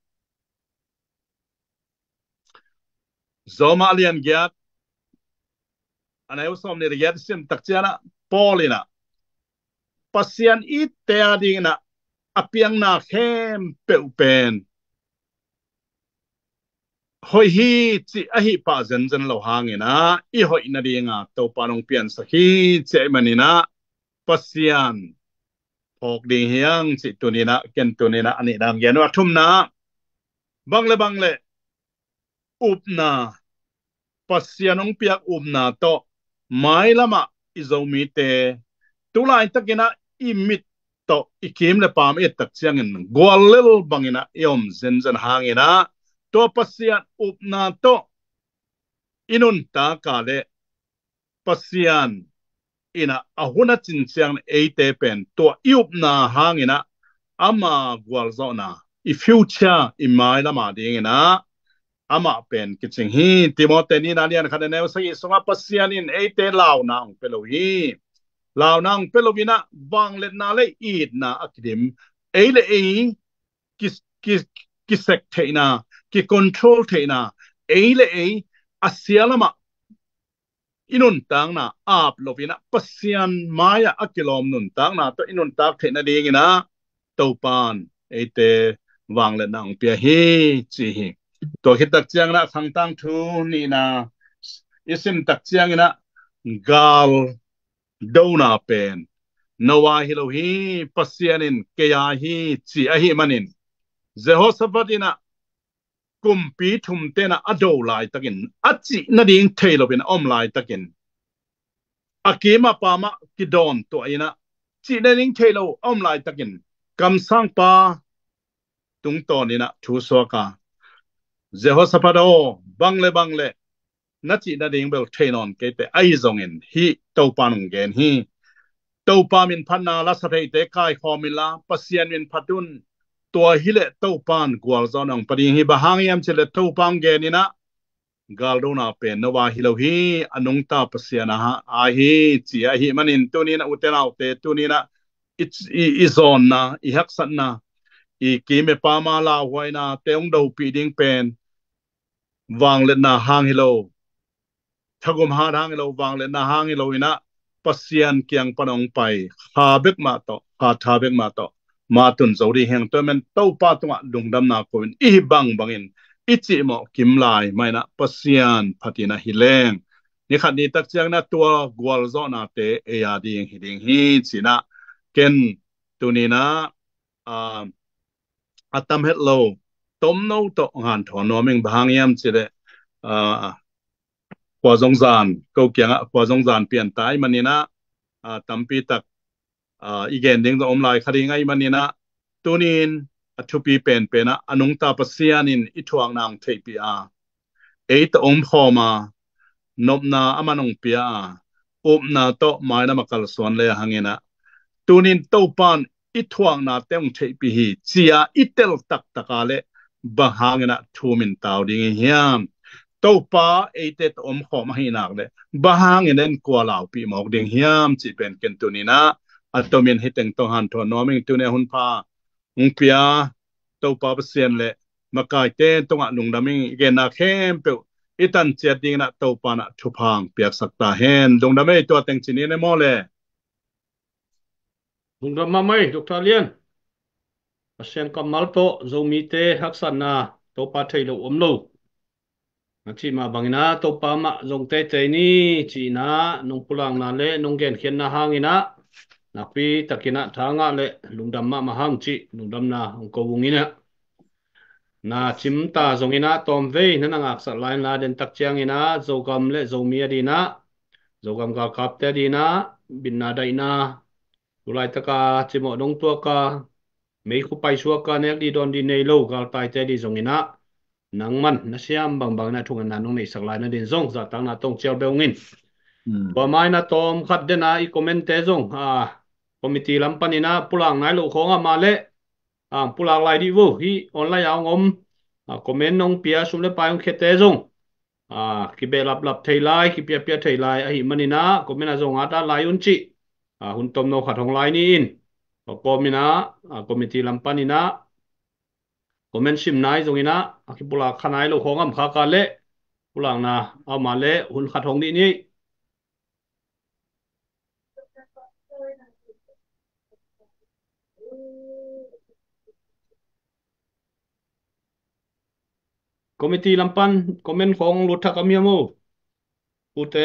โซมาเลียนเกียร์อันไหนว่าสมเนี่ยเกียร์สิมตักเจนะปอลินะปัสยันอีเตอดิ่งนะอเปียงนาเข้มเปวเป็นหอยฮีจีอหิป้าเจนเจนเราหางนะอีหอยนาดีงาตัวปานองเปียนสักฮีเจมันนี่นะปัสยันพอกดีเฮียงจิตัวนี้นะเกนตัวนี้นะอันนี้ดังเย็นว่าทุ่มนะบังเลบังเลอุบนาปัสยันองเปียกอุบนาโตไม่ละมาอิจอมีเตตุลายตะกินะอิมิตโตอิคิมเลปามเอตักเชียงเงินกวลเลลบังนะยอมเจนเจนหางนะตัวปัสยันอุบนาโตอินุนตากาเลปัสยันอินะอาหุนัจินเชียงเอเตเป็นตัวอิอุบนาหางนะอามากวลโซนาอีฟิวเจอร์อีไม่ละมาดีนะอามาเป็นกิจฮีติโมเตนีนาเลียนคันเนวสกิสงปัสยันอินเอเตลาวนางเปโลฮีลาวนางเปโลวินะบังเลนาเลอีดนาอักดิมเอเลเอกิสกิสกิเซกเทนากิคอนโทรลเทนาเอเลเออาเซียละมาอินุนตังนะอาบโลวินะปัสยันมายาอักิลอมนุนตังนะตัวอินุนตักเทนาดีกินะตัวปานเอเตวังเลนางเปียฮีจีฮีตัวคิดตักเจียงนะขังตังทูนี่นะอิสิมตักเจียงนะกาลดูนาเป็นนวาฮิโลฮีปัสยันินเกียฮีจีอหิมันินเจโฮสฟัดินะกุมปีทุมเตนะอโดลายตะกินอัจจินาดิ่งเทโลเป็นอมลายตะกินอากิมาปามากิดอนตัวอินะจีนาดิ่งเทโลอมลายตะกินกำสังปาตุงตอนี่นะทูสวกาเจโฮสฟัดโอบังเลบังเลนัจินาดิ่งเบลเทนอนเกเตไอซงเงินฮีเต้าปานุงเกนฮีเต้าปามินพันนาลาสเตเตกายคอมิลาปัสยันมินพัดุนตัวฮิเลเต้าปานกวลจอนองปริงฮิบะหางยามเชเลเต้าปางเกนินะ galdo na pen no wa hilo hi anung ta pasiana ha a hi chi a hi manin tunina uten autte tunina it's i zone na i haksan na i kime pa ma la huaina teong do pi ding pen wang le na hang hilo thagum ha hang hilo wang le na hang hilo ina pasian kyang panong pai ha bek ma to ha tha bek ma to ma tun zori heng to men to pa to lungdam na ko i bang bangin ichi mo kim lai mai na pasian phatina hileng ni khat ni tak chiang na tua gwal zo na te e ya ding hiding hi china ken tunina a atam het lo tom no to ngan thon no meng bang yam chile a kwa zong zan ko kyang kwa zong zan pian tai manina a tampi tak a igen ding zo om lai khari ngai manina tunin athupi pen pena anung ta pasianin ithuang nang thei pi a eit om khoma nopna amanong pia upna to maina makal son le hangena tunin topan ithuang na teng thei pi hi chia itel tak takale bahangena thumin taw ding hiam topa eitet om khoma hi nak le bahangenen kwalaw pi mok ding hiam chi pen ken tunina atomin hiteng to han thon noming tune hun pha ungpia topa pasien le makai te tonga nungdaming gen na khem pe itan chet ding na topa na thupang piak sakta hen dongdame to teng chini ne mole lungdam ma mai Doctor Lian pasien kamal to zomi te haksan na to pa thei lo om lo chi ma bangina to pa ma zong te te ni chi na nong pulang na le nong gen khen na hangina napi takina thanga le lungdam ma ma hang chi lungdam na ong ko wungina na chim ta zongina tom ve na ngak sa lain la den tak chiang ina zogam le zomi adina zogam ka kap te dina bin na dai na ulai taka chimo dong tua ka mei khu pai suwa ka nek di don di nei lo gal tai te di zongina nang man na siam bang bang na thungan na nong nei sak lai na din zong za tang na tong chiao beungin ba mai na tom khat de na i comment te zong a committee lampanina pulang nai lo khonga ma le a pulang lai di vu hi online ang om a comment nong pia sum le pa yong khete zong a ki be lap lap thei lai ki pia pia thei lai a hi manina comment a zong ata lai un chi a hun tom no khat hong lai ni in a komina a committee lampanina comment sim nai zong ina a ki pula khanai lo khongam kha ka le pulang na a ma le hun khat hong ni ni committee lampan comment khong lu thak amiamo ute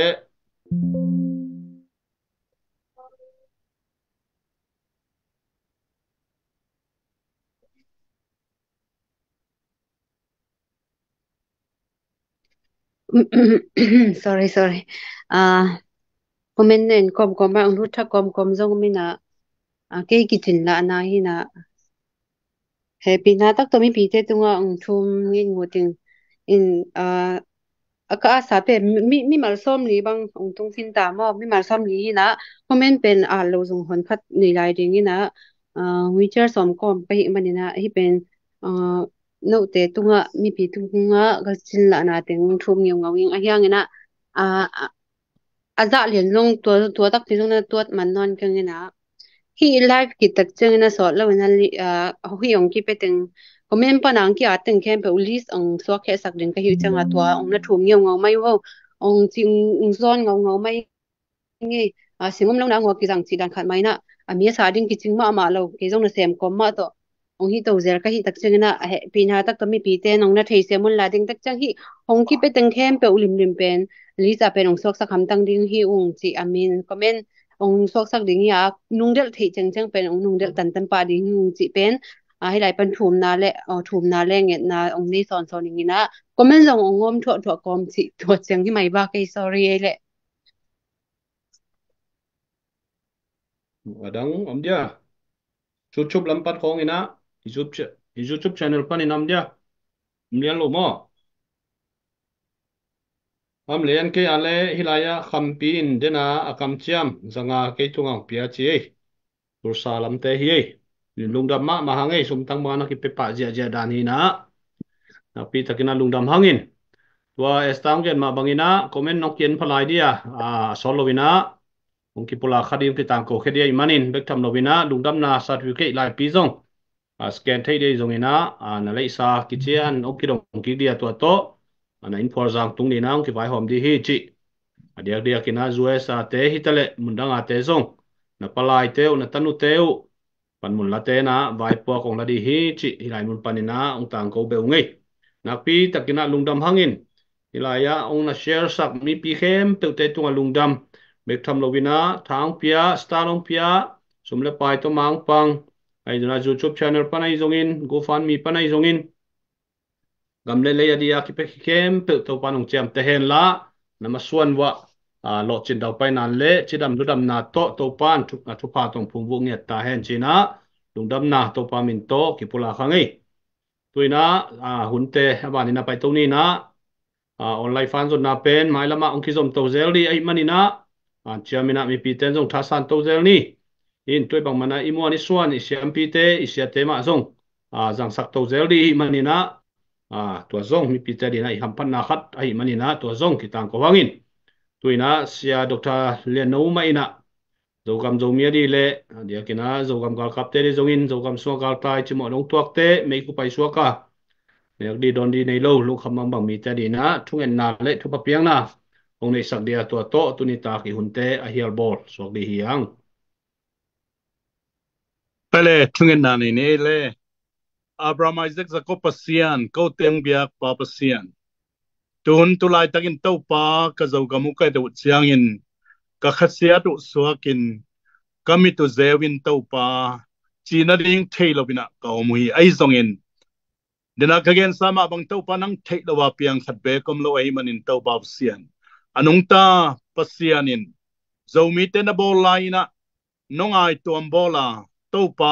sorry sorry à comment nên com com ba ông thắc com com giống mình à cái cái tin là na hi na happy na tak to mi pi te tunga ông thum ngin ngoting in à aka sa pe mi mi mal som li bang ông tung fin ta mo mi mal som li na comment pen a lo zong hon khat ni lai ding ina à wheelchair som kom pe hi manina hi pen à no te tunga mi pi tunga ga chin la na teng thum ngeu ngawing a hyang ina à aza liền long tua tua tak ti long na tuat man non kang ina hi live ki tak chang ina so lo na li a hi ong ki peteng comment pa nang ki ateng khem pe ulis ong so khe sak ding ka hi chang a tua ong na thum ngeu ngau mai ho ong ching ong zon ngau ngau mai nge a singom lo na ngo ki jang chi dan khat mai na a mi sa ding ki ching ma ma lo ke jong na sem kom ma to ong hi to zer ka hi tak chang ina he pin ha tak to mi pi te nong na thei se mun la ding tak chang hi ong ki peteng khem pe ulim lim pen Lisa pen ong sok sak ham tang ding hi ung chi amin comment ong sok sak ding ya nung del thei chang chang pen ong nung del tan tan pa ding ung chi pen a hi lai pan thum na le thum na le nget na ong ni son son ning ina comment jong ong ngom tho tho kom chi tho chang hi mai ba kai sorry le adang om dia chuchup lampat khong ina youtube youtube channel pan inam dia mlian lo mo am lian ke ale hilaya khampin dena akam chiam zanga ke tungang pia chi tursa lam te hi lungdam ma ma hangai sum tang ma na ki pe pa jia jia dan hi na na pi takina lungdam hangin tua estang gen ma bangina comment nok ken phalai dia a solovina ong kipula khadim ki tang ko khedia imanin bek tham lovina lungdam na certificate lai pi zong a scan thei dei zong ina a na lei sa kichian ok kidong ki dia tua to ana in for jang tung ni nang ki vai hom di hi chi adiak dia kina zue sa te hitale mundang a te zong na palai teu na tanu teu pan mun la te na vai po kong la di hi chi hilai mun panina ong tang ko be ngei nakpi takina lungdam hangin hilaya ong na share sak mi pi khem pe te tunga lungdam bek tham lovina thang pia starong pia sumle pai to mang pang ai na youtube channel panai zongin gofundme panai zongin gamle le ya dia ki pe khem pe to panong cham te hen la namaswan wa a lo chin dau pai nan le chidam ludam na to to pan thu na thu pa tong phung bu nge ta hen china lungdam na to pa min to ki pula khangai tuina a hunte abani na pai to ni na a online fan zon na pen mai lama ong ki zom to zel di ai manina a chiamina mi pi ten zong thasan to zel ni in toy bang mana imo ni suan i siam pi te i sia te ma zong a jang sak to zel di manina a tua zong mi pi te di na i hampan na khat ai manina tua zong ki tang ko wangin tuina sia doctor leno mai na zogam zomia di le dia kina zogam gal kap te di zongin zogam so gal tai chimo long tuak te mei ku pai suaka nek di don di nei lo lu khamang bang mi te di na thungen na le thu pa piang na ong nei sak dia tua to tu ni ta ki hunte a hial bol sok di hiang pele thungen na ni ne le Abraham Isaac za ko pasian ko teng biak pa pasian tun tu lai takin to pa ka zo ga mu kai do chiang in ka khasia tu suakin kami tu zewin to pa china ding thailo bina ka mui ai zongin dina kagen sama bang to pa nang thailo wa piang khat be kom lo ai manin to pa pasian anung ta pasianin zomi te na bol laina nongai tuam bola to pa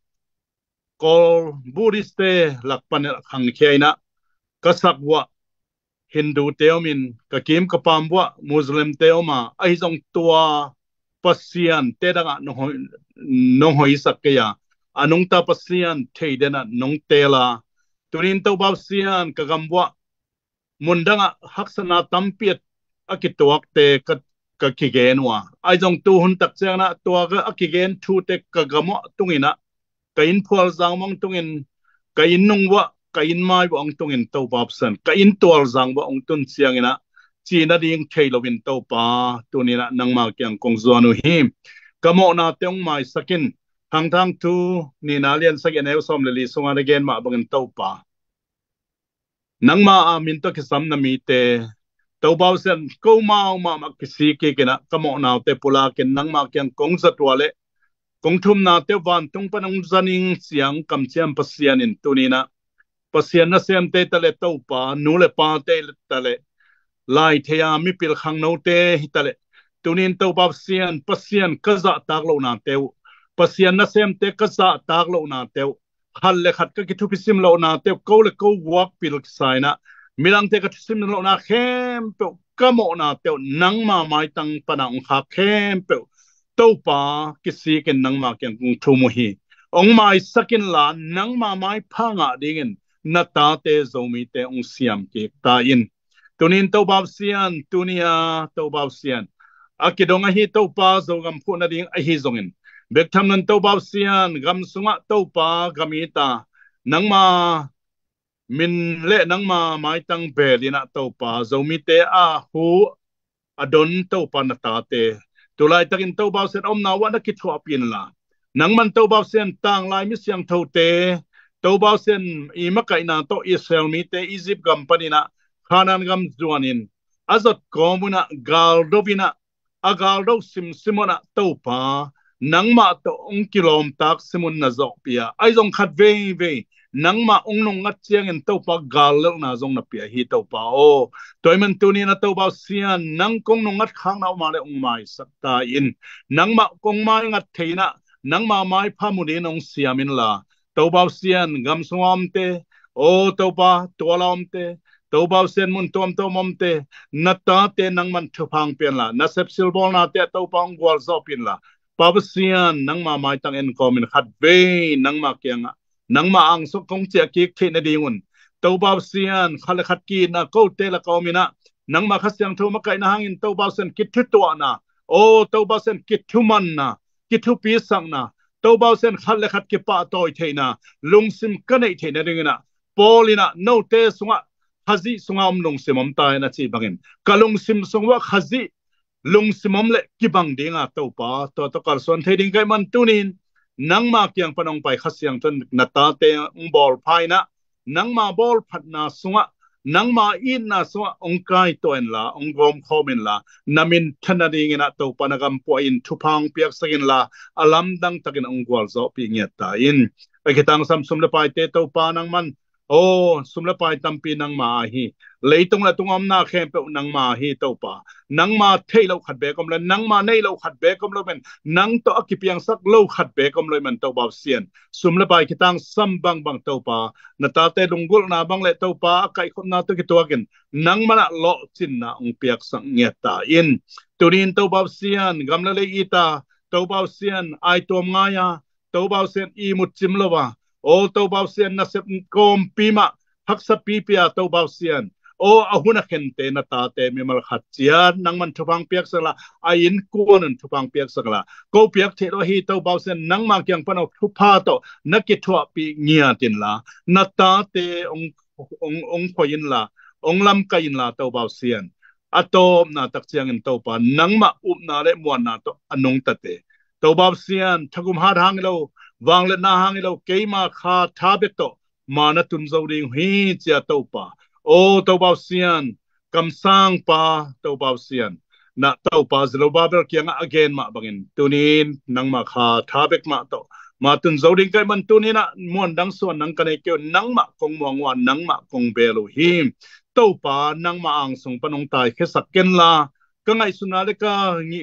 kol buddhiste lakpan khang khaina kasakwa Hindu teomin kakim kapambwa Muslim teoma ai jong tua pasian te danga no no hoi sakya anung ta pasian theidena nong tela tunin to basian kagambwa mundanga haksana tampiet akituak te ka ka kigenwa ai jong tu hun tak changna tua ga akigen thu te kagamo tungina kain phwal jangmong tungin kain nungwa kain mai bo ong tungin to babsan kain tol jang bo ong tun chiangina china ding theilovin to pa tunina nangma kyang kongzuanu hi kamo na teng mai sakin hang thang tu ni na lian sakin eu som leli sunga again ma bangin to pa nangma a min to kisam na mi te to babsan ko mau ma ma kisi ke kina kamo na te pula kin nangma kyang kongzatwale kongthum na te van tung panong zaning siang kam chiam pasianin tunina pasian na sem te tale to pa nu le pa te tale lai thea mi pil khang no te hitale tunin to pa sian pasian kaza tak lo na te pasian na sem te kaza tak lo na te hal le khat ka ki thu pisim lo na te ko le ko wak pil saina milang te ka sim lo na khem pe kamo na te nang ma mai tang panang kha khem pe to pa kisi ken nang ma ken kung thu mo hi ong mai sakin la nang ma mai phanga dingin na ta te zomi te ong siam ke ta in tunin to bab sian tunia to bab sian akidonga hi to pa zo gam phu na ding a hi zongin bek tham nan to bab sian gam sunga to pa gamita nangma min le nangma mai tang be dina to pa zomi te a hu adon to pa na ta te tulai takin to bab sian om na wa na ki thu apin la nangman to bab sian tang lai mi siang tho te to bao sen i makai na to Israel mi te Egypt company na khanan gam zuanin azot komuna galdovina agaldo sim simona to pa nangma to ong kilom tak simun na zok pia ai jong khat ve ve nangma ong nong ngat chiang en to pa gal lo na jong na pia hi to pa o toiman tu ni na to bao sian nang kong nong ngat khang na ma le ong mai sakta in nangma kong mai ngat theina nangma mai phamuni nong siamin la to bao sian gam songam te o to pa tolam te to bao sian mun tom to mom te nata te nang man thupang pen la na sep silbol na te to pang gwal zo pin la pa sian nang ma mai tang en komin khat ve nang ma kyang nang ma ang so kong che ki the na dingun tàu bao xiên khá là khát kỳ na câu tê là câu mina nang mà khát xiang thu mà cái na hangin tàu bao xiên kít thứ tua na ô tàu bao xiên kít thu man na kít thu pi sang na tàu bao xiên khát là khát kí pa toi thế na lung sim cái này thế na đừng na polina no te sunga hazi sunga om lung sim om tai na chi bangin kalung sim sunga hazi lung sim om le ki bang dinga tàu pa to to kal son thế đừng cái man tunin nang ma kyang panong pai khát xiang thun na ta te ung ball phai na nang ma ball phat na sunga nang ma in na sunga ong kai to en la ong gom khomin la namin thana ding na to panagam po in thupang piak sakin la alam dang takin ong gwal zo pi nge ta in pakitang sam sum le pai te to pa nang man o sum le pai tampi nang ma hi leitung la tungom na khem pe nang ma hi to pa nang ma thei lo khat be kom la nang ma nei lo khat be kom lo men nang to akipiang sak lo khat be kom lo men to ba sian sum le pai kitang sam bang bang to pa na ta te lungul na bang le to pa kai khom na to ki to gen nang mana lo chin na ong piak sang nge ta in turin to ba sian gam la le ita to ba sian ai tom nga ya to ba sian i mut chim lo wa o to ba sian na sep kom pima haksa pi pia to ba sian o ahuna kente na ta te mi mal khat chian nang man thupang piak sala ain kuan thupang piak sala ko piak the lo hi to ba sian nang ma kyang pano thupa to na ki thua pi ngia tin la na ta te ong ong ong khoin la ong lam kain la to ba sian atom na tak chiang in to pa nang ma up na le muan na to anong ta te to ba sian thagum ha hang lo wang le na hang lo keima kha tha be to mana tun zo ding hi chia to pa o to ba sian kam sang pa to ba sian na to pa zlo ba ber kyang again ma bangin tunin nang ma kha tha bek ma to ma tun zo ding kai man tunina mon dang suan nang kanai kyo nang ma kong mong wa nang ma kong belo him to pa nang ma ang sung panong tai khe sak ken la ka ngai suna le ka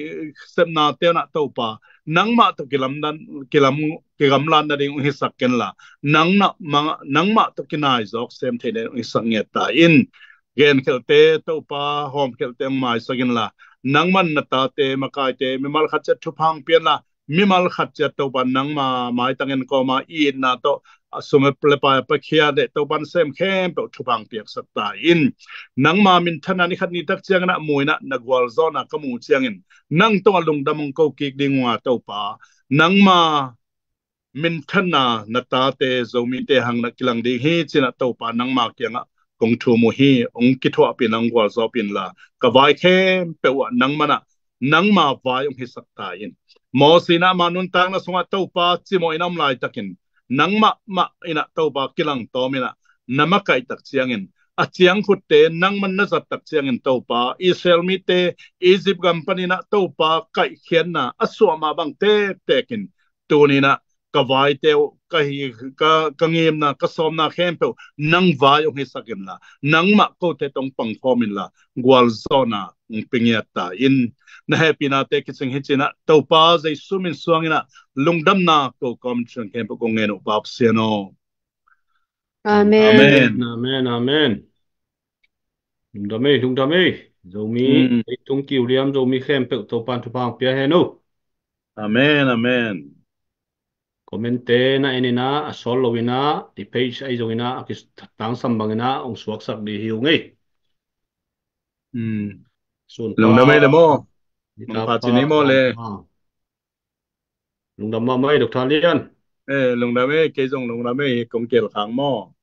sem na te na to pa nang ma to kilam dan kilam kilam lan na ding hi sak ken la nang na nang ma to kinai zok sem the ne hi sak nge ta in gen khel te to pa hom khel te mai sagin la nang man na ta te makai te mi mal khat cha thu phang pian la mi mal khat cha to ban nang ma mai tangen ko ma i na to sume ple pa pa khia de to ban sem khem pe thu phang piak sat ta in nang ma min thana ni khat ni tak chiang na muina na gwal zona ka mu chiang in nang to lung damong ko ki ding wa to pa nang ma min thana na ta te zo mi te hang na kilang di hi china to pa nang ma kyang kong thu mu hi ong ki thwa pin ang gwal zo pin la ka vai khem pe wa nang mana nang ma vai ong hi sak ta in mo sina manun tang na sunga to pa chi mo inam lai takin nang ma ma ina to pa kilang to mina nama kai tak chiang in a chiang khut te nang man na zat tak chiang in to pa Israel mi te Egypt company na to pa kai khian na aswa ma bang te tekin tunina ka vai te ka hi ka ka ngem na ka som na khem pe nang vai ong hi sakin la nang ma ko te tong pang khomin la gwal zona pingya ta in na happy na te kising hichina to pa zai sumin suangina lungdam na ko kom chen kem ko ngeno bab siano Amen. Amen. Amen, amen. Lungdame, lungdame. Zomi, Mm. tung kiu liam zomi khem pe to pan tu pang pia henu. Amen, amen. Komente na inina asol lowina di page ai zowina akis tang sambangina ong suak sak di hiungi. Mm. Sun Lungdame le mo. Ita Mong patini mo le. Lungdama mai Doctor Lian. Eh, lungdame ke jong lungdame kong kel khang mo.